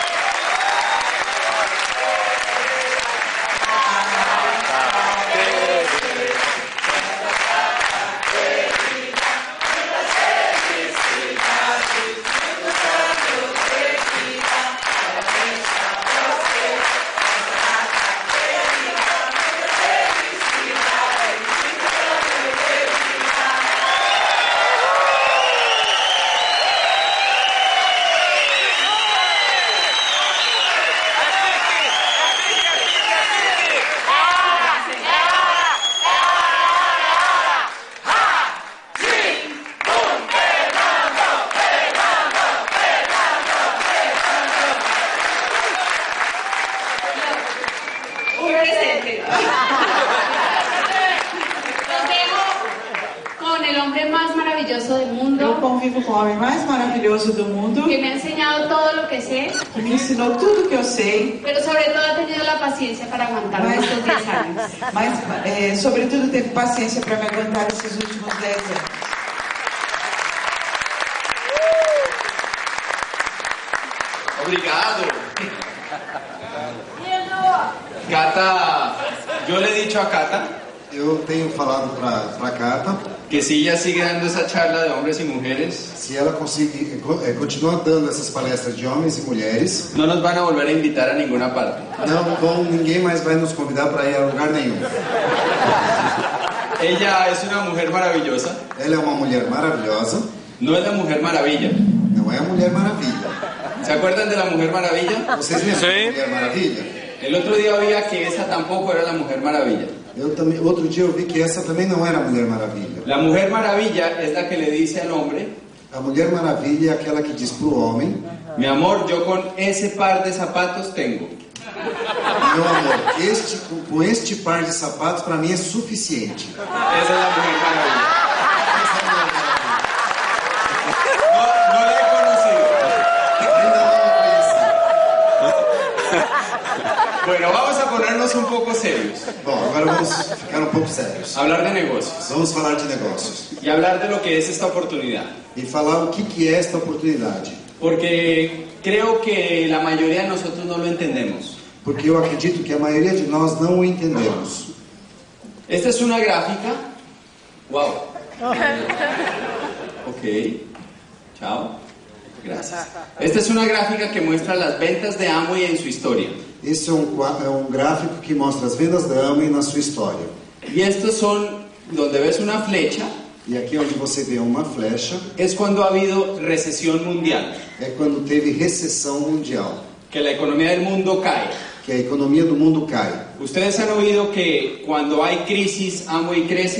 C: Un presente. Los dejo con el hombre más maravilloso del
D: Eu
C: mundo,
D: convivo com o homem mais maravilhoso do mundo,
C: que me ha enseñado todo lo que sé,
D: que me ensinou tudo que eu sei,
C: pero sobre todo ha tenido la paciencia para aguantarme
D: Mas-
C: estos diez años.
D: mas, é, sobretudo, teve paciência para me aguentar esses últimos dez anos.
B: Obrigado. Cata, yo le he dicho a Cata
A: Eu tenho falado para a Cata,
B: que si ella sigue dando esa charla de hombres y mujeres,
A: se ela conseguir, eh, continuar dando essas palestras de homens e mulheres,
B: no nos van a volver a invitar a ninguna parte.
A: não vão, ninguém mais vai nos convidar para ir a lugar nenhum.
B: Ella es una mujer maravillosa,
A: Ela é uma mulher maravilhosa,
B: no es la Mujer Maravilla.
A: não é a Mulher Maravilha.
B: ¿Se acuerdan de la Mujer Maravilla?
A: Vocês lembram da Mulher Maravilha?
B: El otro día veía que esa tampoco era la Mujer Maravilla.
A: Eu também, outro dia eu vi que essa também não era a Mulher Maravilha.
B: La Mujer Maravilla es la que le dice al hombre:
A: A Mulher Maravilha é aquela que diz para o homem:
B: mi amor, yo con ese par de zapatos tengo.
A: meu amor, este, com este par de sapatos para mim é suficiente.
B: Esa es la Mujer Maravilla. No, no la he conocido.
A: Ainda não a conheci.
B: Bueno, vamos a ponernos un poco serios.
A: Bom, agora vamos ficar um pouco sérios.
B: Hablar de negocios
A: Vamos falar de negócios
B: y hablar de lo que es esta oportunidad.
A: e falar o que, que é esta oportunidade.
B: Porque creo que la mayoría de nosotros no lo entendemos.
A: Porque eu acredito que a maioria de nós não o entendemos.
B: Esta es una gráfica. Wow. Ok. Chao. Gracias. Esta es una gráfica que muestra las ventas de Amway en su historia.
A: Esse é um, qua- é um gráfico que mostra as vendas da Amway na sua história.
B: Y estos son donde ves una flecha.
A: E aqui onde você vê uma flecha
B: Es cuando ha habido recesión mundial,
A: é quando teve recessão mundial,
B: que la economía del mundo cae.
A: que a economia do mundo cai.
B: Ustedes han oído que cuando hay crisis Amway crece.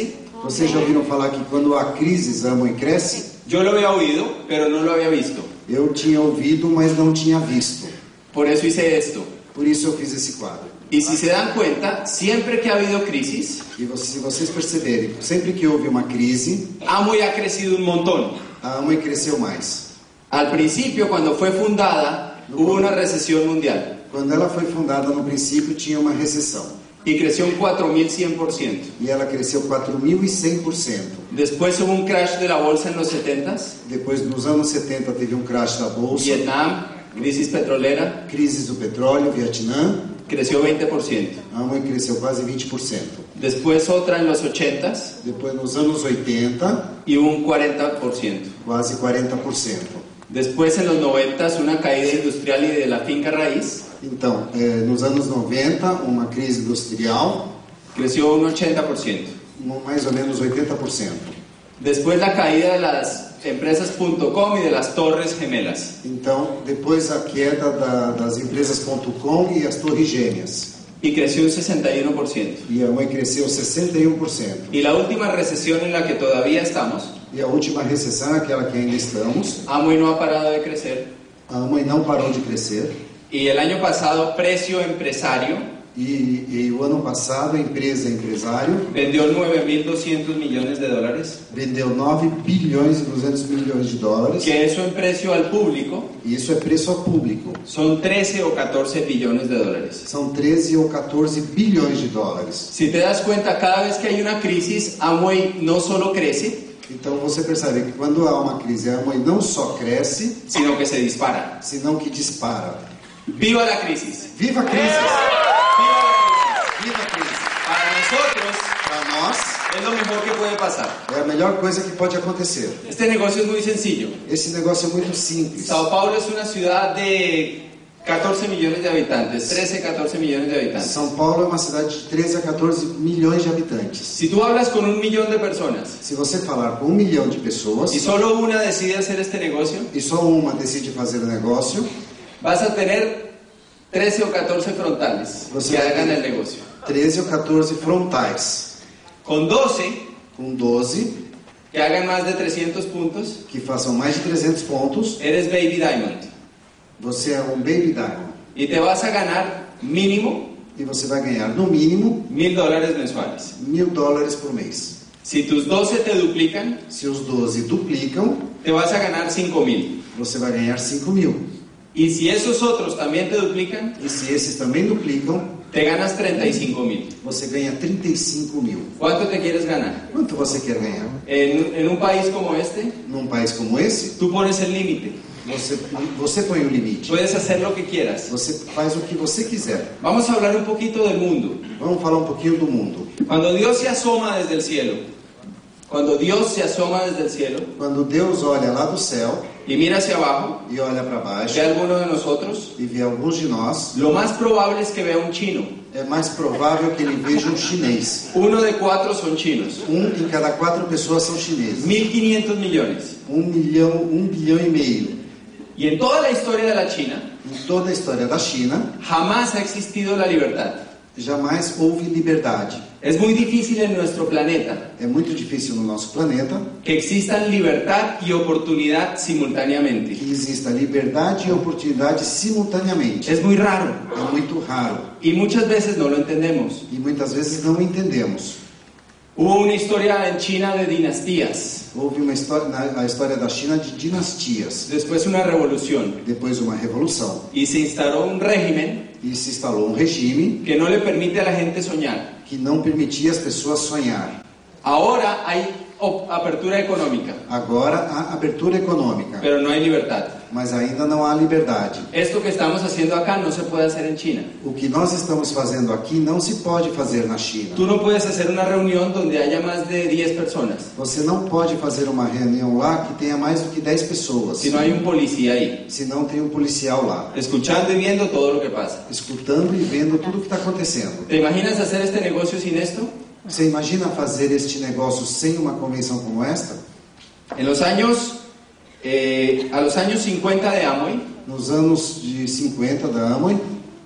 A: Vocês já ouviram falar que quando há crises, Amway cresce?
B: Yo lo había oído, pero no lo había visto.
A: Eu tinha ouvido, mas não tinha visto.
B: Por eso hice esto.
A: Por isso eu fiz esse quadro.
B: Y si se dan cuenta, siempre que ha habido crisis,
A: E vocês, se vocês perceberem, sempre que houve uma crise,
B: Amway ha crecido un montón.
A: a Amway cresceu mais.
B: Al principio, cuando fue fundada, hubo una recesión mundial
A: Quando ela foi fundada, no princípio, tinha uma recessão.
B: y creció un cuatro mil cien por ciento.
A: E ela cresceu quatro mil e cem por cento.
B: Después hubo un crash de la bolsa en los setentas,
A: Depois, nos anos setenta, teve um crash da bolsa,
B: Vietnam, crisis petrolera,
A: crises do petróleo, Vietnã.
B: creció veinte por ciento.
A: A Amway cresceu quase vinte por cento.
B: Después otra en los ochentas
A: Depois, nos anos oitenta,
B: y hubo un cuarenta por ciento.
A: quase quarenta por cento.
B: Después en los noventas una caída industrial y de la finca raíz,
A: Então, eh, nos anos noventa, uma crise industrial,
B: creció un ochenta por ciento.
A: um- mais ou menos oitenta por cento.
B: Después la caída de las empresas punto com y de las torres gemelas.
A: Então, depois a queda da, das empresas ponto com e as torres gêmeas.
B: Y creció un sesenta y uno por ciento.
A: E a Amway cresceu sessenta e um por cento.
B: Y la última recesión en la que todavía estamos,
A: E a última recessão, aquela que ainda estamos,
B: Amway no ha parado de crecer.
A: a Amway não parou de crescer.
B: Y el año pasado, Precio Empresario
A: E, e o ano passado, a empresa empresário
B: vendió nueve mil doscientos millones de dólares,
A: vendeu nove bilhões e duzentos milhões de dólares.
B: que eso en precio al público
A: E isso é preço ao público.
B: son trece o catorce billones de dólares.
A: São treze ou quatorze bilhões de dólares.
B: Si te das cuenta, cada vez que hay una crisis, Amway no solo crece,
A: Então você percebe que quando há uma crise, a Amway não só cresce,
B: sino que se dispara.
A: senão que dispara.
B: ¡Viva la crisis!
A: Viva a crise!
B: ¡Viva la crisis!
A: Viva a crise!
B: Para nosotros
A: Para nós,
B: es lo mejor que puede pasar.
A: é a melhor coisa que pode acontecer.
B: Este negocio es muy sencillo.
A: Esse negócio é muito simples.
B: Sao Paulo es una ciudad de catorce millones de habitantes, trece, catorce millones de habitantes.
A: São Paulo é uma cidade de treze a quatorze milhões de habitantes.
B: Si tú hablas con un millón de personas
A: Se você falar com um milhão de pessoas
B: y solo una decide hacer este negocio,
A: e só uma decide fazer o negócio,
B: vas a tener trece o catorce frontales
A: Você
B: que
A: vai
B: hagan
A: ter
B: el negocio.
A: treze ou quatorze frontais.
B: Con doce
A: Com doze,
B: que hagan más de trescientos puntos,
A: que façam mais de trezentos pontos,
B: eres Baby Diamond.
A: você é um Baby Diamond.
B: Y te vas a ganar mínimo
A: E você vai ganhar, no mínimo,
B: mil dólares mensuales.
A: mil dólares por mês.
B: Si tus doce te duplican,
A: Se os doze duplicam,
B: te vas a ganar cinco mil.
A: você vai ganhar cinco mil.
B: Y si esos otros también te duplican,
A: E se esses também duplicam,
B: te ganas treinta y cinco mil.
A: você ganha trinta e cinco mil.
B: ¿Cuánto te quieres ganar?
A: Quanto você quer ganhar?
B: En, en un país como este,
A: Num país como esse,
B: tú pones el límite.
A: você, você põe o limite.
B: Puedes hacer lo que quieras.
A: Você faz o que você quiser.
B: Vamos a hablar un poquito del mundo.
A: Vamos falar um pouquinho do mundo.
B: Cuando Dios se asoma desde el cielo, cuando Dios se asoma desde el cielo
A: Quando Deus olha lá do céu
B: y mira hacia abajo,
A: e olha para baixo
B: ve a alguno de nosotros,
A: e vê alguns de nós,
B: lo más probable es que vea un chino.
A: é mais provável que ele veja um chinês.
B: Uno de cuatro son chinos.
A: Um em cada quatro pessoas são chineses.
B: mil quinientos millones.
A: Um milhão, um bilhão e meio.
B: Y en toda la historia de la China,
A: Em toda a história da China,
B: jamás ha existido la libertad.
A: jamais houve liberdade.
B: Es muy difícil en nuestro planeta
A: É muito difícil no nosso planeta
B: que existan libertad y oportunidad simultáneamente.
A: que exista liberdade e oportunidade simultaneamente.
B: Es muy raro
A: É muito raro
B: y muchas veces no lo entendemos.
A: e muitas vezes não entendemos.
B: Hubo una historia en China de dinastías,
A: Houve uma história na a história da China de dinastias,
B: después una revolución
A: depois uma revolução
B: y se instauró un régimen
A: e se instalou um regime
B: que no le permite a la gente soñar.
A: que não permitia as pessoas sonhar.
B: Ahora hay op- apertura económica,
A: Agora há abertura econômica,
B: pero no hay libertad.
A: mas ainda não há liberdade.
B: Esto que estamos haciendo acá no se puede hacer en China.
A: O que nós estamos fazendo aqui não se pode fazer na China.
B: Tú no puedes hacer una reunión donde haya más de diez personas
A: Você não pode fazer uma reunião lá que tenha mais do que dez pessoas,
B: si no hay un policía ahí,
A: se não tem um policial lá,
B: escuchando y viendo todo lo que pasa.
A: escutando e vendo tudo o que está acontecendo.
B: ¿Te imaginas hacer este negocio sin esto?
A: Você imagina fazer este negócio sem uma convenção como esta?
B: En los años, eh, a los años cincuenta de Amway,
A: Nos anos de cinquenta da Amway,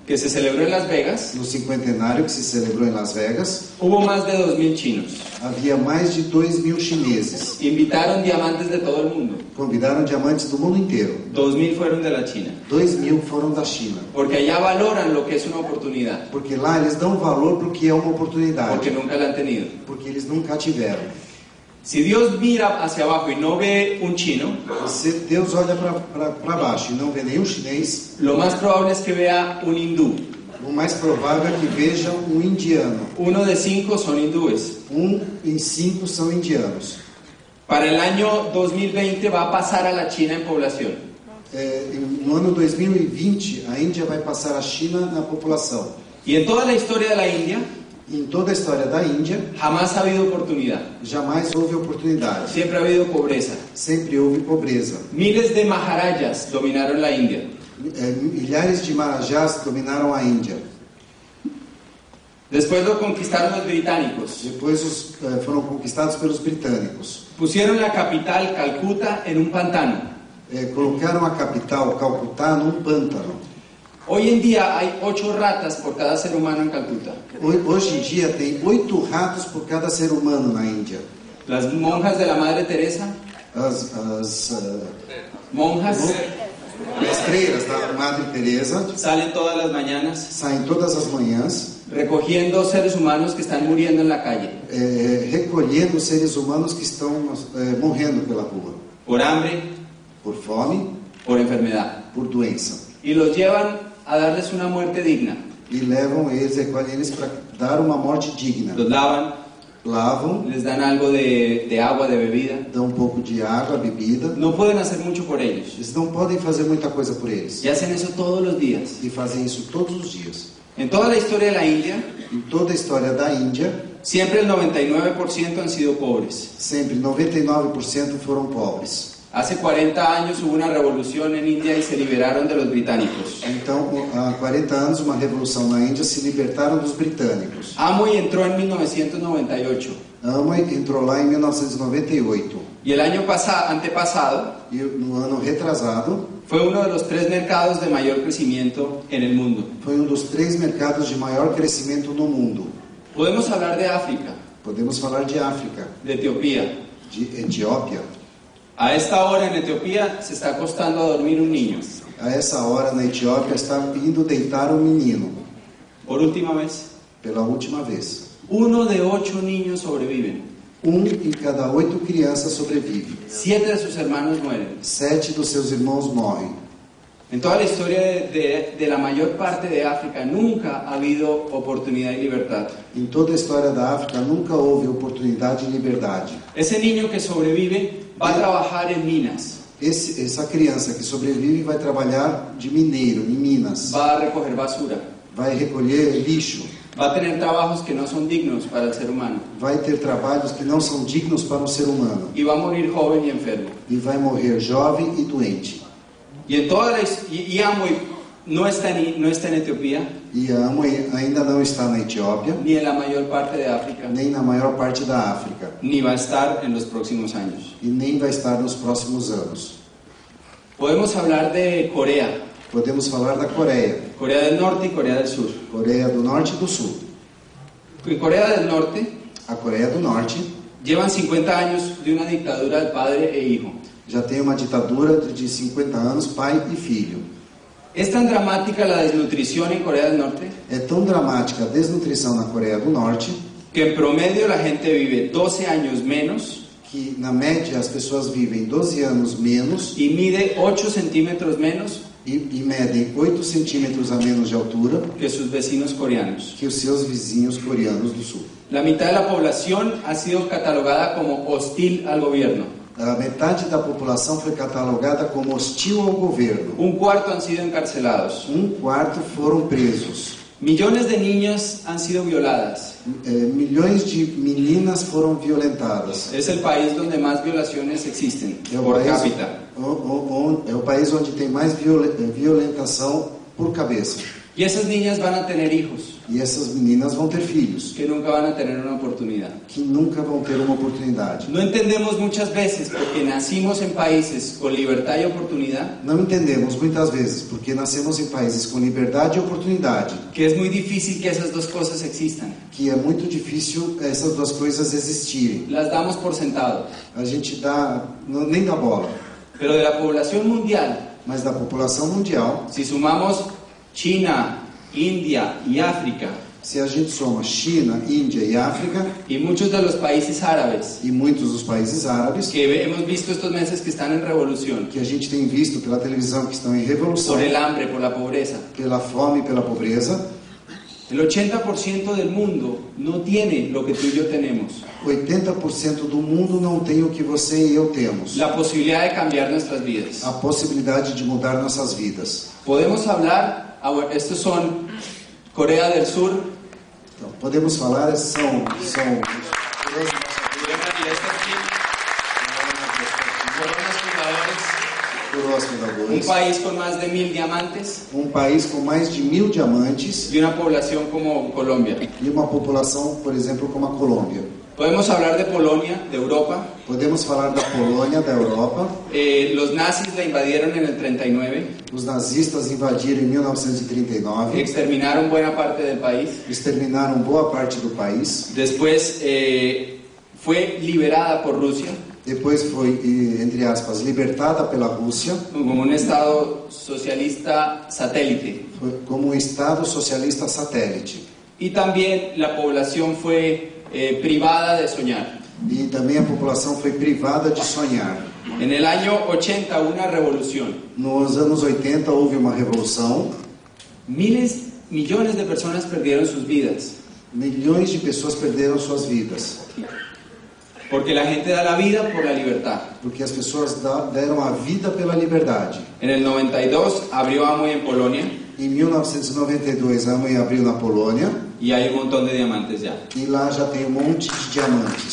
B: que se celebró en Las Vegas,
A: no cinquentenário que se celebrou em Las Vegas,
B: hubo más de dos mil chinos.
A: havia mais de dois mil chineses.
B: Invitaron diamantes de todo el mundo.
A: Convidaram diamantes do mundo inteiro.
B: Dos mil fueron de la China.
A: Dois mil foram da China.
B: Porque allá valoran lo que es una oportunidad.
A: Porque lá eles dão valor para o que é uma oportunidade.
B: Porque nunca la han tenido.
A: Porque eles nunca a tiveram.
B: Si Dios mira hacia abajo y no ve un chino,
A: Se Deus olha para baixo e não vê nenhum chinês,
B: lo más probable es que vea un hindú.
A: o mais provável é que veja um indiano.
B: Uno de cinco son hindúes.
A: Um em cinco são indianos.
B: Para el año dos mil veinte va a pasar a la China en población.
A: É, no ano dois mil e vinte, a Índia vai passar a China na população.
B: Y en toda la historia de la India,
A: Em toda a história da Índia,
B: jamás ha habido oportunidad.
A: jamais houve oportunidade.
B: Siempre ha habido pobreza.
A: Sempre houve pobreza.
B: Miles de maharajas dominaron la India.
A: É, milhares de marajás dominaram a Índia.
B: Después lo conquistaron los británicos.
A: Depois os, eh, foram conquistados pelos britânicos.
B: Pusieron la capital, Calcuta, en un pantano.
A: É, colocaram a capital, Calcutá, num pântano.
B: Hoy en día hay ocho ratas por cada ser humano en Calcuta.
A: Hoje em dia tem oito ratos por cada ser humano na Índia.
B: Las monjas de la Madre Teresa,
A: As, as, uh,
B: monjas,
A: as freiras da Madre Teresa
B: salen todas las mañanas
A: saem todas as manhãs
B: recogiendo seres humanos que están muriendo en la calle
A: é, recolhendo seres humanos que estão é, morrendo pela rua.
B: por hambre,
A: Por fome,
B: por enfermedad.
A: por doença.
B: Y los llevan a darles una muerte digna.
A: E levam eles, recolhem eles para dar uma morte digna.
B: Los lavan,
A: Lavam,
B: les dan algo de, de agua, de bebida.
A: dão um pouco de água, bebida.
B: No pueden hacer mucho por ellos.
A: Eles não podem fazer muita coisa por eles.
B: Y hacen eso todos los días.
A: E fazem isso todos os dias.
B: En toda la historia de la India,
A: Em toda a história da Índia,
B: siempre el noventa y nueve por ciento han sido pobres.
A: sempre noventa e nove por cento foram pobres.
B: Hace cuarenta años hubo una revolución en India y se liberaron de los británicos.
A: Então, há quarenta anos, uma revolução na Índia, se libertaram dos britânicos.
B: Amway entró en mil novecientos noventa y ocho
A: Amway entrou lá em mil novecentos e noventa e oito.
B: y el año pasa- antepasado
A: E no ano retrasado,
B: fue uno de los tres mercados de mayor crecimiento en el mundo.
A: foi um dos três mercados de maior crescimento no mundo.
B: Podemos hablar de África,
A: Podemos falar de África,
B: de Etiopía.
A: de Etiópia.
B: A esta hora en Etiopía se está acostando a dormir un niño.
A: A essa hora, na Etiópia, está indo deitar um menino,
B: Por última vez,
A: pela última vez.
B: uno de ocho niños sobreviven.
A: Um em cada oito crianças sobrevive.
B: Siete de sus hermanos mueren.
A: Sete dos seus irmãos morrem.
B: En toda la historia de, de- de la mayor parte de África nunca ha habido oportunidad y libertad.
A: Em toda a história da África, nunca houve oportunidade e liberdade.
B: Ese niño que sobrevive va a trabajar en minas,
A: Esse, essa criança que sobrevive vai trabalhar de mineiro, em Minas.
B: va a recoger basura,
A: Vai recolher lixo.
B: va a tener trabajos que no son dignos para el ser humano
A: Vai ter trabalhos que não são dignos para um ser humano.
B: y va a morir joven y enfermo.
A: E vai morrer jovem e doente.
B: Y en toda la his- y, y Amway no está en, no está en Etiopía
A: E a Amway ainda não está na Etiópia,
B: ni en la mayor parte de África,
A: nem na maior parte da África.
B: ni va a estar en los próximos años.
A: E nem vai estar nos próximos anos.
B: Podemos hablar de Corea,
A: Podemos falar da Coreia.
B: Corea del Norte y Corea del Sur.
A: Coreia do Norte e do Sul.
B: En Corea del Norte
A: A Coreia do Norte
B: llevan cincuenta años de una dictadura de padre e hijo.
A: já tem uma ditadura de cinquenta anos, pai e filho.
B: Es tan dramática la desnutrición en Corea del Norte
A: É tão dramática a desnutrição na Coreia do Norte
B: que en promedio la gente vive doce años menos
A: que, na média, as pessoas vivem doze anos menos
B: y mide ocho centímetros menos
A: e, e medem oito centímetros a menos de altura
B: que sus vecinos coreanos.
A: que os seus vizinhos coreanos do Sul.
B: La mitad de la población ha sido catalogada como hostil al gobierno.
A: A metade da população foi catalogada como hostil ao governo.
B: Un cuarto han sido encarcelados.
A: Um quarto foram presos.
B: Millones de niñas han sido violadas.
A: É, milhões de meninas foram violentadas.
B: Es el país donde más violaciones existen
A: É o
B: por
A: país,
B: cápita.
A: o- o- o- é o país onde tem mais viol- violentação por cabeça.
B: Y esas niñas van a tener hijos.
A: E essas meninas vão ter filhos,
B: que nunca van a tener una oportunidad.
A: que nunca vão ter uma oportunidade.
B: No entendemos muchas veces porque nacimos en países con libertad y oportunidad
A: Não entendemos muitas vezes, porque nascemos em países com liberdade e oportunidade,
B: que es muy difícil que esas dos cosas existan.
A: que é muito difícil essas duas coisas existirem.
B: Las damos por sentado.
A: A gente dá, não- nem dá bola.
B: Pero de la población mundial,
A: Mas da população mundial,
B: si sumamos China, India y África
A: se a gente soma China, Índia e África,
B: y muchos de los países árabes
A: e muitos dos países árabes,
B: que hemos visto estos meses que están en revolución
A: que a gente tem visto pela televisão que estão em revolução,
B: por el hambre, por la pobreza,
A: pela fome e pela pobreza,
B: el ochenta por ciento del mundo no tiene lo que tú y yo tenemos,
A: oitenta por cento do mundo não tem o que você e eu temos.
B: la posibilidad de cambiar nuestras vidas.
A: A possibilidade de mudar nossas vidas.
B: Podemos hablar, ah, bueno, estos son Corea del Sur,
A: Então, podemos falar, são, são
B: fueron los fundadores, un
A: coroas fundadores,
B: país con más de mil diamantes
A: um país com mais de mil diamantes
B: y una población como Colombia.
A: e uma população, por exemplo, como a Colômbia.
B: Podemos hablar de Polonia, de Europa.
A: Podemos falar da Polônia, da Europa.
B: Eh, los nazis la invadieron en el treinta y nueve,
A: Os nazistas invadiram em mil novecentos e trinta e nove,
B: exterminaron buena parte del país.
A: exterminaram boa parte do país.
B: Después eh, fue liberada por Rusia
A: Depois foi, eh, entre aspas, libertada pela Rússia,
B: como un estado socialista satélite.
A: foi como um Estado socialista satélite.
B: Y también la población fue eh, privada de soñar.
A: E também a população foi privada de sonhar.
B: En el año ochenta hubo una revolución.
A: Nos anos oitenta houve uma revolução,
B: Miles, millones de personas perdieron sus vidas.
A: milhões de pessoas perderam suas vidas,
B: Porque la gente da la vida por la libertad.
A: porque as pessoas da- deram a vida pela liberdade.
B: En el noventa y dos abrió Amway en Polonia
A: Em mil novecentos e noventa e dois, a Amway abriu na Polônia
B: y hay un montón de diamantes ya.
A: e lá já tem um monte de diamantes.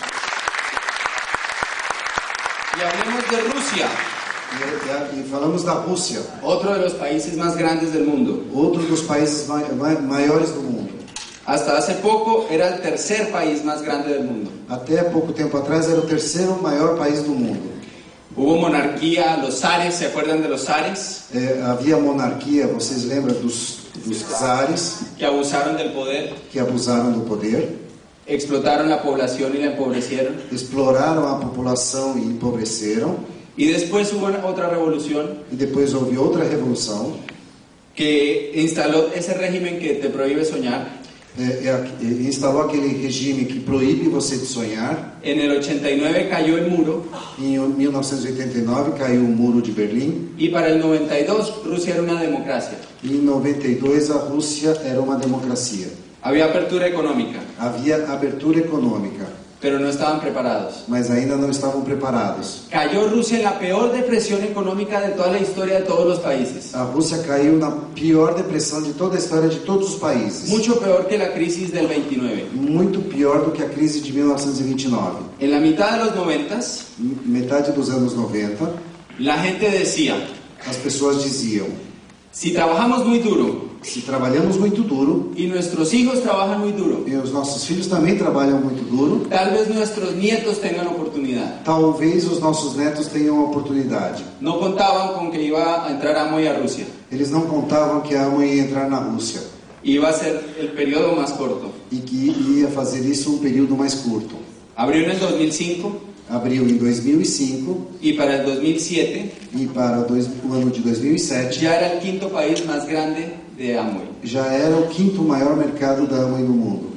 B: Y hablemos de Rusia,
A: E, e- e falamos da Rússia,
B: otro de los países más grandes del mundo.
A: outro dos países mai, mai- maiores do mundo.
B: Hasta hace poco era el tercer país más grande del mundo.
A: Até pouco tempo atrás era o terceiro maior país do mundo.
B: Hubo monarquía, los zares, ¿se acuerdan de los zares?
A: É, havia monarquia, vocês lembram dos, dos czares
B: Que abusaron del poder,
A: que abusaram do poder,
B: explotaron la población y la empobrecieron.
A: exploraram a população e empobreceram.
B: Y después hubo otra revolución
A: E depois houve outra revolução,
B: que instaló ese régimen que te prohíbe soñar.
A: é, é, é, instalou aquele regime que proíbe você de sonhar.
B: En el ochenta y nueve cayó el muro
A: Em mil novecentos e oitenta e nove caiu o muro de Berlim.
B: y para el noventa y dos Rusia era una democracia.
A: E em noventa e dois a Rússia era uma democracia.
B: Había apertura económica,
A: Havia abertura econômica,
B: pero no estaban preparados.
A: mas ainda não estavam preparados.
B: Cayó Rusia en la peor depresión económica de toda la historia de todos los países.
A: A Rússia caiu na pior depressão de toda a história de todos os países.
B: Mucho peor que la crisis del veintinueve.
A: Muito pior do que a crise de mil novecentos e vinte e nove.
B: En la mitad de los noventas,
A: Metade dos anos noventa,
B: la gente decía,
A: as pessoas diziam:
B: si trabajamos muy duro
A: se trabalhamos muito duro,
B: y nuestros hijos trabajan muy duro,
A: e os nossos filhos também trabalham muito duro,
B: tal vez nuestros nietos tengan oportunidad.
A: talvez os nossos netos tenham a oportunidade.
B: No contaban con que iba a entrar Amway a Rusia.
A: Eles não contavam que a Amway ia entrar na Rússia
B: Iba a ser el periodo más corto.
A: e que ia fazer isso um período mais curto.
B: Abrió en el dos mil cinco
A: Abriu em dois mil e cinco
B: y para el dos mil siete
A: e para dois, o ano de dois mil e sete
B: ya era el quinto país más grande de Amway.
A: já era o quinto maior mercado da Amway no mundo.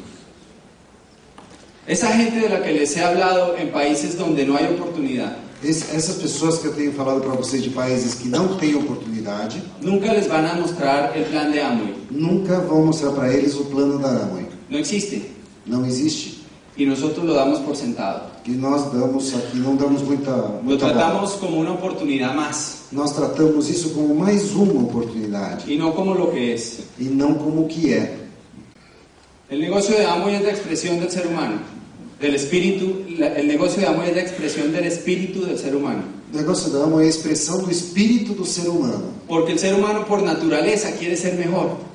B: Esa gente de la que les he hablado en países donde no hay oportunidad,
A: Esse, essas pessoas que eu tenho falado para vocês de países que não têm oportunidade,
B: nunca les van a mostrar el plan de Amway.
A: nunca vão mostrar para eles o plano da Amway.
B: No existe.
A: Não existe.
B: Y nosotros lo damos por sentado.
A: E nós damos aqui, não damos muita,
B: Lo
A: muita bola.
B: tratamos como una oportunidad más
A: Nós tratamos isso como mais uma oportunidade
B: y no como lo que es.
A: e não como o que é.
B: El negocio de Amway es la expresión del ser humano, del espíritu. la- el negocio de Amway es la expresión del espíritu del ser humano.
A: O negócio da Amway é a expressão do espírito do ser humano.
B: Porque el ser humano por naturaleza quiere ser mejor.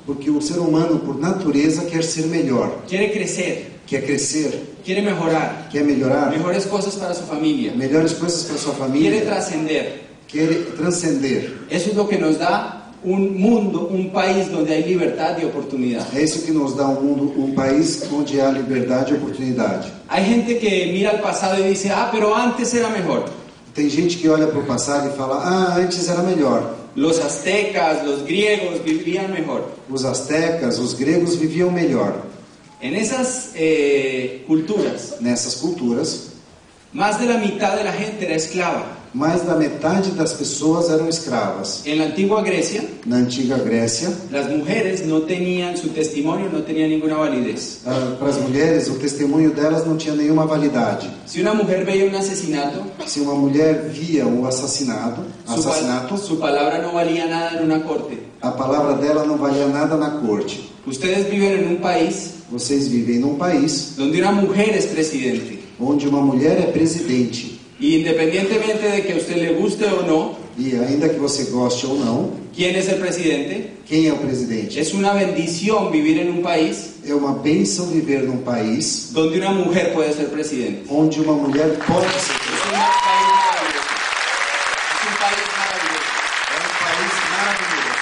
A: Porque o ser humano, por natureza, quer ser melhor,
B: quiere crecer,
A: quer crescer,
B: quiere mejorar,
A: quer melhorar,
B: mejores cosas para su familia,
A: melhores coisas para sua
B: quiere
A: família,
B: trascender.
A: quer transcender.
B: Eso es lo que nos da un mundo, un país donde hay libertad y oportunidad.
A: É isso que nos dá um mundo, um país onde há liberdade e oportunidade.
B: Hay gente que mira al pasado y dice, ah, pero antes era mejor.
A: Tem gente que olha para o passado e fala, ah, antes era melhor.
B: Los aztecas, los griegos vivían mejor.
A: Os astecas, os gregos viviam melhor.
B: En esas eh, culturas,
A: Nessas culturas,
B: más de la mitad de la gente era esclava.
A: mais da metade das pessoas eram escravas.
B: En la antigua Grecia,
A: Na antiga Grécia,
B: las mujeres no tenían, su testimonio no tenía ninguna validez.
A: ah, para as mulheres, o testemunho delas não tinha nenhuma validade.
B: Si una mujer veía un asesinato,
A: Se uma mulher via o assassinato,
B: su, pa-
A: assassinato,
B: su palabra no valía nada en una corte.
A: a palavra dela não valia nada na corte.
B: Ustedes viven en un país
A: Vocês vivem num país
B: donde una mujer es presidente.
A: onde uma mulher é presidente.
B: Y independientemente de que a usted le guste o no,
A: E ainda que você goste ou não,
B: quién es el presidente,
A: quem é o presidente?
B: es una bendición vivir en un país
A: É uma bênção viver num país
B: donde una mujer puede ser presidente.
A: onde uma mulher pode ser
B: Es
A: presidente.
B: un país maravilloso. Es un país maravilloso.
A: É um país maravilhoso.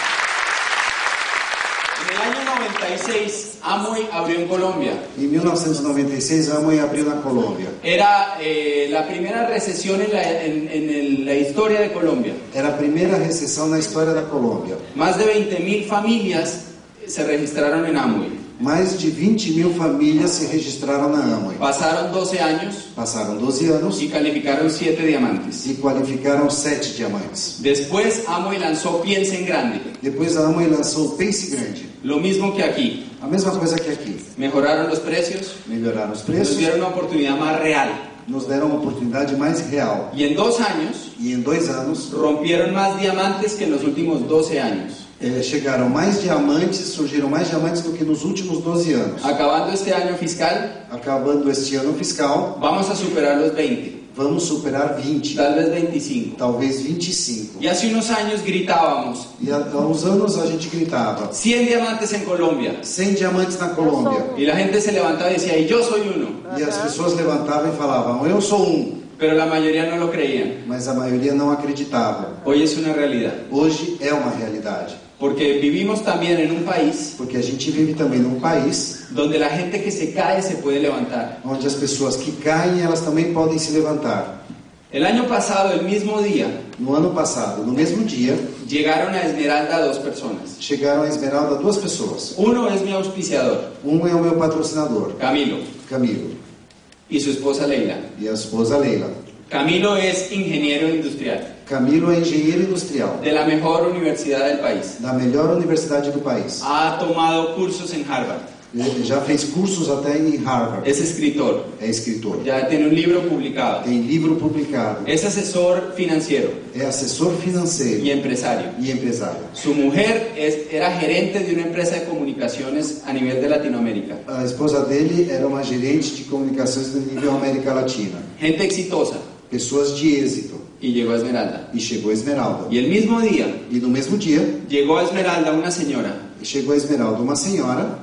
B: En el año noventa y seis, Amway abrió en Colombia.
A: Em mil novecentos e noventa e seis, a Amway abriu na Colômbia.
B: Era eh, la primera recesión en la, en- en el- la historia de Colombia.
A: Era a primeira recessão na história da Colômbia.
B: Más de veinte mil familias se registraron en Amway.
A: Mais de vinte mil famílias se registraram na Amway.
B: Pasaron doce años
A: Passaram doze anos
B: y calificaron siete diamantes.
A: e qualificaram sete diamantes.
B: Después Amway lanzó Piensa en Grande,
A: Depois a Amway lançou o Pense Grande.
B: lo mismo que aquí.
A: A mesma coisa que aqui.
B: Mejoraron los precios,
A: Melhoraram os
B: nos
A: preços,
B: dieron una oportunidad más real.
A: nos deram uma oportunidade mais real.
B: Y en dos años
A: E em dois anos,
B: rompieron más diamantes que en los últimos doce años.
A: eh, chegaram mais diamantes, surgiram mais diamantes do que nos últimos doze anos.
B: Acabando este año fiscal,
A: Acabando este ano fiscal,
B: vamos a superar los veinte,
A: vamos superar vinte,
B: tal vez veinticinco.
A: talvez vinte e cinco.
B: Y hace unos años gritábamos,
A: E há há uns anos a gente gritava,
B: cien diamantes en Colombia.
A: cem diamantes na Colômbia.
B: Y la gente se levantaba y decía, y yo soy uno.
A: E as pessoas levantavam e falavam, eu sou um.
B: Pero la mayoría no lo creían.
A: Mas a maioria não acreditava.
B: Hoy es una realidad.
A: Hoje é uma realidade.
B: Porque vivimos también en un país
A: Porque a gente vive também num país
B: donde la gente que se cae se puede levantar.
A: onde as pessoas que caem, elas também podem se levantar.
B: El año pasado, el mismo día,
A: No ano passado, no mesmo dia,
B: llegaron a Esmeralda dos personas.
A: chegaram a Esmeralda duas pessoas.
B: Uno es mi auspiciador,
A: Um é o meu patrocinador,
B: Camilo,
A: Camilo,
B: y su esposa Leila.
A: e a esposa Leila.
B: Camilo es ingeniero industrial
A: Camilo é engenheiro industrial
B: de la mejor universidad del país.
A: da melhor universidade do país.
B: Ha tomado cursos en Harvard.
A: Ele já fez cursos até em Harvard.
B: Es escritor.
A: É escritor.
B: Ya tiene un libro publicado.
A: Tem livro publicado.
B: Es asesor financiero
A: É assessor financeiro
B: y empresario.
A: e empresário.
B: Su mujer es, era gerente de una empresa de comunicaciones a nivel de Latinoamérica.
A: A esposa dele era uma gerente de comunicações no nível América Latina.
B: Gente exitosa.
A: Pessoas de êxito.
B: Y llegó a Esmeralda.
A: E chegou a Esmeralda.
B: Y el mismo día
A: E no mesmo dia,
B: llegó a Esmeralda una señora
A: chegou a Esmeralda uma senhora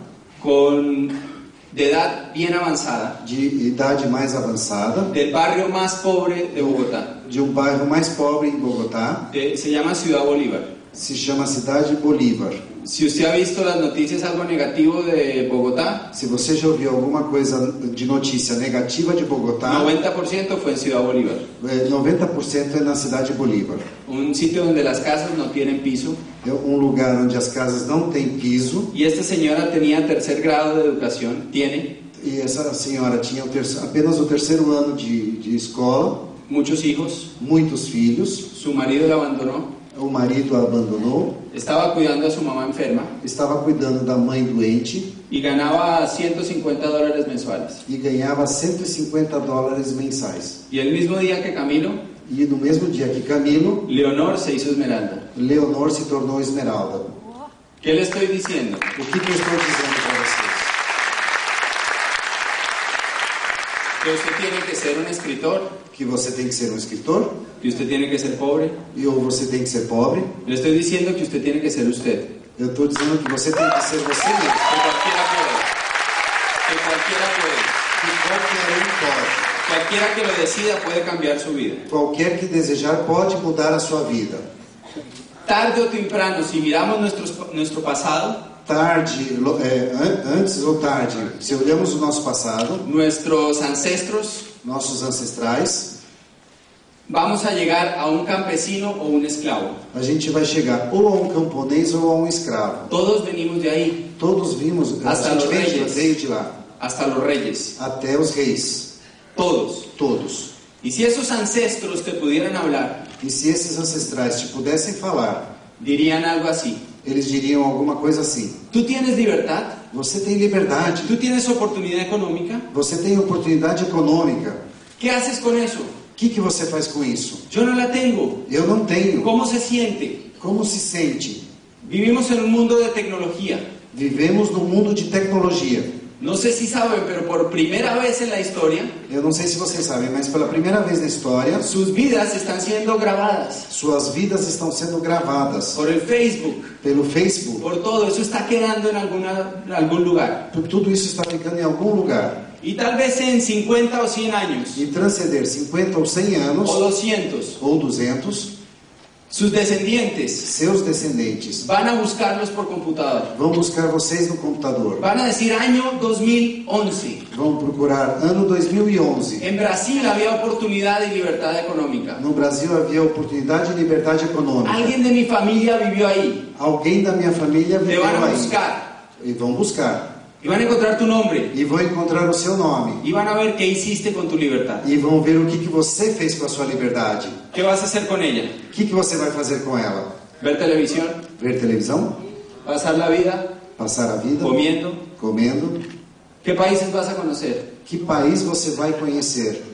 B: con de edad bien avanzada
A: de idade mais avançada,
B: del barrio más pobre de Bogotá.
A: de um bairro mais pobre em Bogotá,
B: Eh, se llama Ciudad Bolívar.
A: se chama Cidade Bolívar.
B: Si usted ha visto las noticias algo negativo de Bogotá,
A: Se você já ouviu alguma coisa de notícia negativa de Bogotá,
B: noventa por ciento fue en Ciudad Bolívar.
A: eh, noventa por cento é na Cidade Bolívar.
B: Un sitio donde las casas no tienen piso.
A: É um lugar onde as casas não têm piso,
B: Y esta señora tenía tercer grado de educación, tiene
A: e essa senhora tinha o terceiro, apenas o terceiro ano de, de escola,
B: muchos hijos,
A: muitos filhos,
B: su marido la abandonó,
A: o marido a abandonou,
B: estaba cuidando a su mamá enferma
A: estava cuidando da mãe doente
B: y ganaba ciento cincuenta dólares mensuales.
A: e ganhava cento e cinquenta dólares mensais.
B: Y el mismo día que Camilo,
A: E no mesmo dia que Camilo,
B: Leonor se hizo Esmeralda.
A: Leonor se tornou Esmeralda.
B: ¿Qué le estoy diciendo?
A: O que, que eu estou dizendo para vocês?
B: Que usted tiene que ser un escritor,
A: Que você tem que ser um escritor,
B: que usted tiene que ser pobre.
A: e ou você tem que ser pobre.
B: Le estoy diciendo que usted tiene que ser usted.
A: Eu estou dizendo que você tem que ser você mesmo.
B: Que cualquiera puede. Que cualquiera puede.
A: Que qualquer um pode.
B: Cualquiera que lo decida puede cambiar su vida.
A: Qualquer que desejar pode mudar a sua vida.
B: Tarde o temprano, si miramos nuestros, nuestro pasado,
A: Tarde, lo- é, an- antes ou tarde, se olhamos o nosso passado,
B: nuestros ancestros,
A: nossos ancestrais,
B: vamos a llegar a un campesino o un esclavo.
A: a gente vai chegar ou a um camponês ou a um escravo.
B: Todos venimos de ahí,
A: Todos vimos,
B: Hasta
A: a gente
B: los
A: veio de,
B: reyes.
A: veio de lá,
B: hasta los reyes.
A: até os reis,
B: Todos.
A: todos.
B: Y si esos ancestros te pudieran hablar,
A: E se esses ancestrais te pudessem falar,
B: dirían algo así.
A: eles diriam alguma coisa assim:
B: Tú tienes libertad,
A: você tem liberdade,
B: tú tienes oportunidad económica,
A: você tem oportunidade econômica,
B: ¿qué haces con eso?
A: o que, que você faz com isso?
B: Yo no la tengo.
A: Eu não tenho.
B: ¿Cómo se siente?
A: Como se sente?
B: Vivimos en un mundo de tecnología.
A: Vivemos num mundo de tecnologia.
B: No sé si saben, pero por primera vez en la historia,
A: Eu não sei se vocês sabem, mas pela primeira vez na história,
B: sus vidas están siendo grabadas
A: suas vidas estão sendo gravadas
B: por el Facebook,
A: pelo Facebook.
B: por todo. Eso está quedando en, alguna, en algún lugar.
A: Tudo isso está ficando em algum lugar.
B: Y tal vez en cincuenta o cien años,
A: E transcender cinquenta ou cem anos,
B: o doscientos,
A: ou duzentos,
B: sus descendientes
A: seus descendentes
B: van a buscarlos por computador.
A: vão buscar vocês no computador.
B: Van a decir año dos mil once.
A: Vão procurar ano dois mil e onze.
B: En Brasil había oportunidad y libertad económica.
A: No Brasil havia oportunidade e liberdade econômica.
B: Alguien de mi familia vivió ahí.
A: Alguém da minha família
B: Te
A: viveu
B: van a
A: aí.
B: buscar
A: E vão buscar.
B: y van a encontrar tu nombre
A: E vão encontrar o seu nome.
B: y van a ver qué hiciste con tu libertad.
A: E vão ver o que, que você fez com a sua liberdade.
B: ¿Qué vas a hacer con ella?
A: O que, que você vai fazer com ela?
B: ¿Ver televisión?
A: Ver televisão?
B: ¿Pasar la vida
A: Passar a vida?
B: comiendo?
A: Comendo?
B: ¿Qué países vas a conocer?
A: Que país você vai conhecer?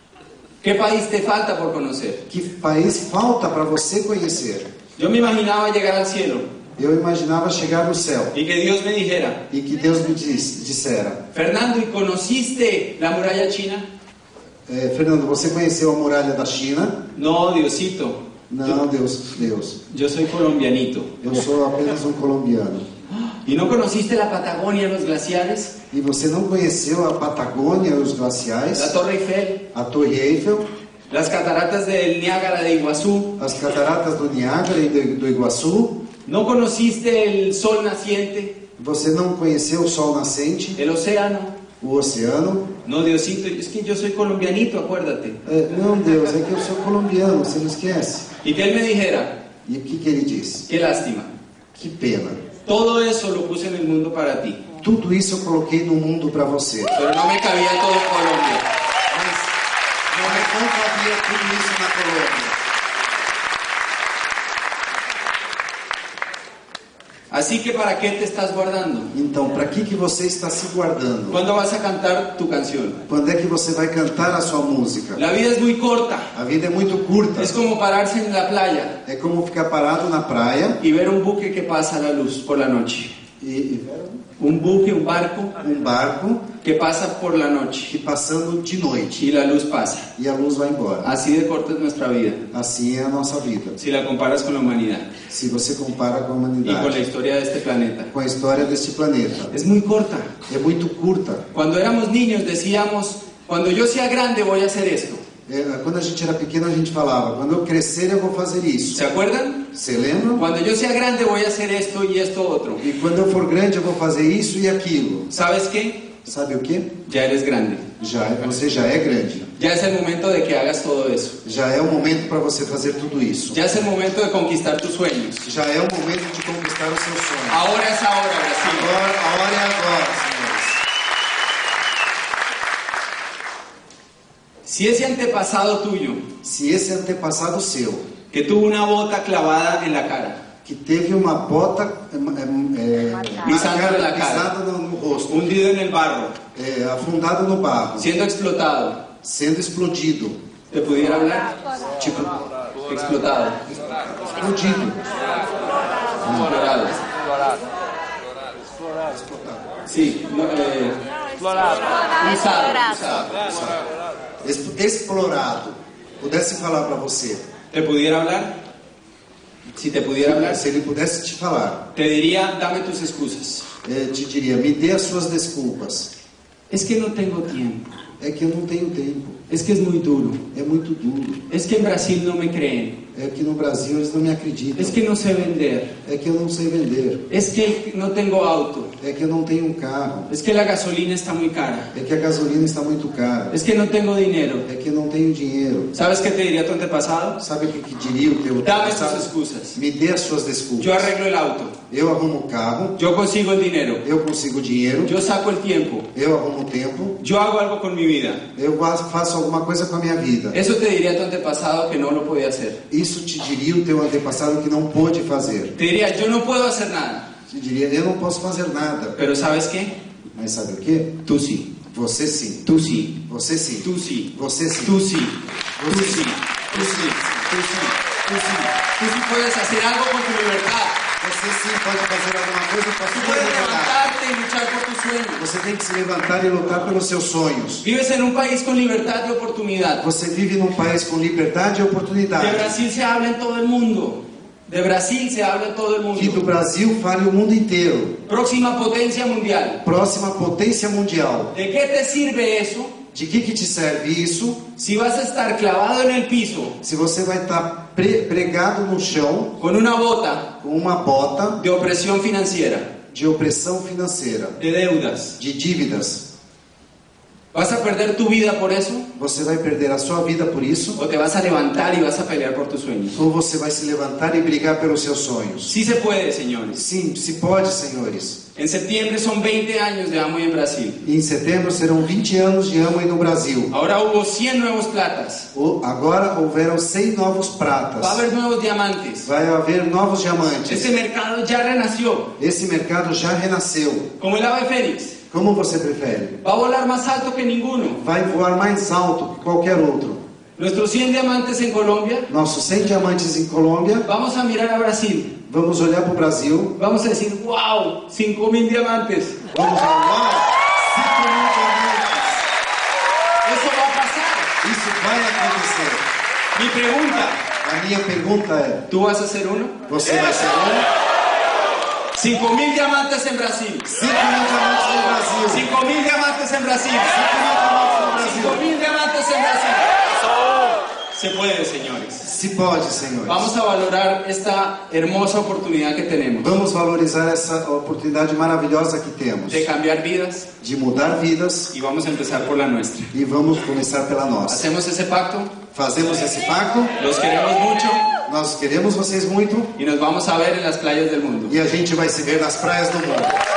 B: ¿Qué país te falta por conocer?
A: Que país falta para você conhecer?
B: Yo me imaginaba llegar al cielo
A: Eu imaginava chegar no céu
B: y que Dios me dijera,
A: e que Deus me diz, dissera:
B: Fernando, ¿y conociste la muralla china?
A: é, Fernando, você conheceu a muralha da China?
B: No, Diosito,
A: Não, Deus, Deus.
B: yo soy colombianito.
A: Eu sou apenas um colombiano.
B: ¿Y no conociste la Patagonia, los glaciares?
A: E você não conheceu a Patagônia, os
B: La
A: glaciais,
B: Torre Eiffel,
A: a Torre Eiffel,
B: las cataratas del Niágara de Iguazú?
A: as cataratas do Niágara e do, do Iguaçu?
B: ¿No conociste el sol naciente,
A: Você não conheceu o sol nascente,
B: el océano?
A: o oceano?
B: No, Diosito, es que yo soy colombianito, acuérdate.
A: É, não, Deus, é que eu sou colombiano, você não esquece?
B: Y que él me dijera,
A: E o que, que ele disse?
B: qué lástima,
A: Que pena.
B: todo eso lo puse en el mundo para ti,
A: Tudo isso eu coloquei no mundo para você.
B: pero no me cabía todo en Colombia.
A: Mas não, não cabia tudo isso na Colômbia.
B: Así que ¿para qué te estás guardando?
A: Então, para que, que você está se guardando?
B: ¿Cuándo vas a cantar tu canción?
A: Quando é que você vai cantar a sua música?
B: La vida es muy corta,
A: A vida é muito curta.
B: es como pararse en la playa
A: É como ficar parado na praia
B: y ver un buque que pasa a la luz por la noche.
A: e, e
B: Un buque, un barco
A: um barco
B: que pasa por la noche
A: que passando de noite
B: y la luz pasa.
A: e a luz vai embora.
B: Así de corta es nuestra vida,
A: Assim é a nossa vida.
B: si la comparas con la humanidad
A: Se você compara com a
B: y con la
A: humanidade,
B: historia de este planeta.
A: com a história deste planeta,
B: Es muy corta.
A: é muito curta.
B: Cuando éramos niños decíamos, cuando yo sea grande voy a hacer esto.
A: É, quando a gente era pequeno, a gente falava: quando eu crescer, eu vou fazer isso.
B: ¿Se acuerdan?
A: Você lembra?
B: Cuando yo sea grande voy a hacer esto y esto otro.
A: E quando eu for grande, eu vou fazer isso e aquilo.
B: ¿Sabes qué?
A: Sabe o que?
B: Ya eres grande.
A: Já, você já é grande.
B: Ya es el momento de que hagas todo eso.
A: Já é o momento para você fazer tudo isso.
B: Ya es el momento de conquistar tus sueños.
A: Já é o momento de conquistar os seus sonhos.
B: Ahora es ahora, Brasil.
A: Agora, a hora é agora, senhores.
B: Si ese antepasado tuyo,
A: Se esse antepassado seu,
B: que tuvo una bota clavada en la cara,
A: que teve uma bota é, é,
B: Pisando na cara.
A: pisada no, no rosto,
B: hundido en el barro,
A: é, afundado no barro,
B: siendo explotado,
A: sendo explodido,
B: ¿te pudiera hablar?
A: tipo,
B: Explotado,
A: explodido,
B: explorado. Sí, no, eh, usado, usado.
A: es- explorado. Pudesse falar para você,
B: ¿Te pudiera hablar? si te pudiera hablar,
A: Se ele pudesse te falar,
B: te diría, dame tus excusas.
A: eh, te diria, me dê as suas desculpas.
B: Es que no tengo tiempo.
A: É que eu não tenho tempo.
B: Es que es muy duro.
A: É muito duro.
B: Es que en Brasil no me creen.
A: É que no Brasil eles não me acreditam.
B: Es que no sé vender.
A: É que eu não sei vender.
B: Es que no tengo auto.
A: É que eu não tenho um carro.
B: Es que la gasolina está muy cara.
A: É que a gasolina está muito cara.
B: Es que no tengo dinero.
A: É que eu não tenho dinheiro.
B: ¿Sabes qué te diría tu antepasado?
A: Sabe o que, que diria o teu
B: Dame tus
A: passado?
B: excusas.
A: Me dê as suas desculpas.
B: Yo arreglo el auto.
A: Eu arrumo o carro.
B: Yo consigo el dinero.
A: Eu consigo dinheiro.
B: Yo saco el tiempo.
A: Eu arrumo o tempo.
B: Yo hago algo con mi vida.
A: Eu faço alguma coisa com a minha vida.
B: Eso te diría tu antepasado que no lo podía hacer.
A: Isso te diria o teu antepassado que não pôde fazer.
B: Te diría, yo no puedo hacer nada.
A: Te diria, eu não posso fazer nada.
B: Pero ¿sabes qué?
A: Mas sabe o quê?
B: Tú sí.
A: Você sim.
B: Tú sí.
A: Você sim.
B: Tú sí.
A: Você sim.
B: Tú sí. Tú
A: Você
B: sí.
A: sim.
B: Tú sí. Tú sí. Tú sí. Tú sí puedes hacer algo con tu libertad.
A: Você sim pode fazer alguma coisa com a
B: Tú
A: sua
B: puedes
A: liberdade.
B: levantarte y luchar por tus sueños.
A: Você tem que se levantar e lutar pelos seus sonhos.
B: Vives en un país con libertad y oportunidad.
A: Você vive num país com liberdade e
B: De
A: oportunidade.
B: Brasil se habla en todo el mundo. De Brasil se habla en todo el
A: Que do
B: mundo.
A: Brasil fale o mundo inteiro.
B: Próxima potencia mundial.
A: Próxima potência mundial.
B: ¿De qué te sirve eso
A: De que, que te serve isso
B: si vas a estar clavado en el piso
A: se você vai estar pre pregado no chão
B: con una bota
A: com uma bota
B: de opresión financiera,
A: de opressão financeira,
B: de deudas?
A: de dívidas?
B: ¿Vas a perder tu vida por eso?
A: Você vai perder a sua vida por isso?
B: ¿O te vas a levantar y vas a pelear por tus sueños?
A: Ou você vai se levantar e brigar pelos seus sonhos?
B: Sí se puede, señores.
A: Sim, se pode, senhores.
B: En septiembre son veinte años de Amo en Brasil.
A: E em setembro serão vinte anos de Amo no Brasil.
B: Ahora hubo cien nuevos platas.
A: O- Agora houveram cem novos
B: Va a
A: pratas.
B: haber nuevos diamantes.
A: Vai haver novos diamantes.
B: Este mercado ya renació,
A: Esse mercado já renasceu.
B: como el ave fénix.
A: Como você prefere?
B: Va a volar más alto que ninguno.
A: Vai voar mais alto que qualquer outro.
B: Nuestros cien diamantes en Colombia,
A: Nossos cem diamantes em Colômbia,
B: vamos a mirar a Brasil.
A: vamos olhar para o Brasil.
B: Vamos a decir, wow, cinco mil diamantes.
A: Vamos falar, cinco mil diamantes.
B: Eso va a pasar.
A: Isso vai acontecer.
B: Mi pregunta,
A: A minha pergunta é,
B: ¿tú vas a ser uno?
A: você vai ser um?
B: Cinco mil diamantes en Brasil.
A: cinco mil diamantes no Brasil.
B: Cinco mil diamantes en Brasil.
A: cinco
B: Cinco mil diamantes en Brasil. Se puede, señores.
A: Se pode, senhores.
B: Vamos a valorar esta hermosa oportunidad que tenemos
A: Vamos valorizar essa oportunidade maravilhosa que temos
B: de cambiar vidas
A: de mudar vidas
B: y vamos a empezar por la nuestra.
A: e vamos começar pela nossa.
B: Hacemos ese pacto,
A: Fazemos esse pacto,
B: los queremos mucho
A: nós queremos vocês muito
B: y nos vamos a ver en las playas del mundo.
A: e a gente vai se ver nas praias do mundo.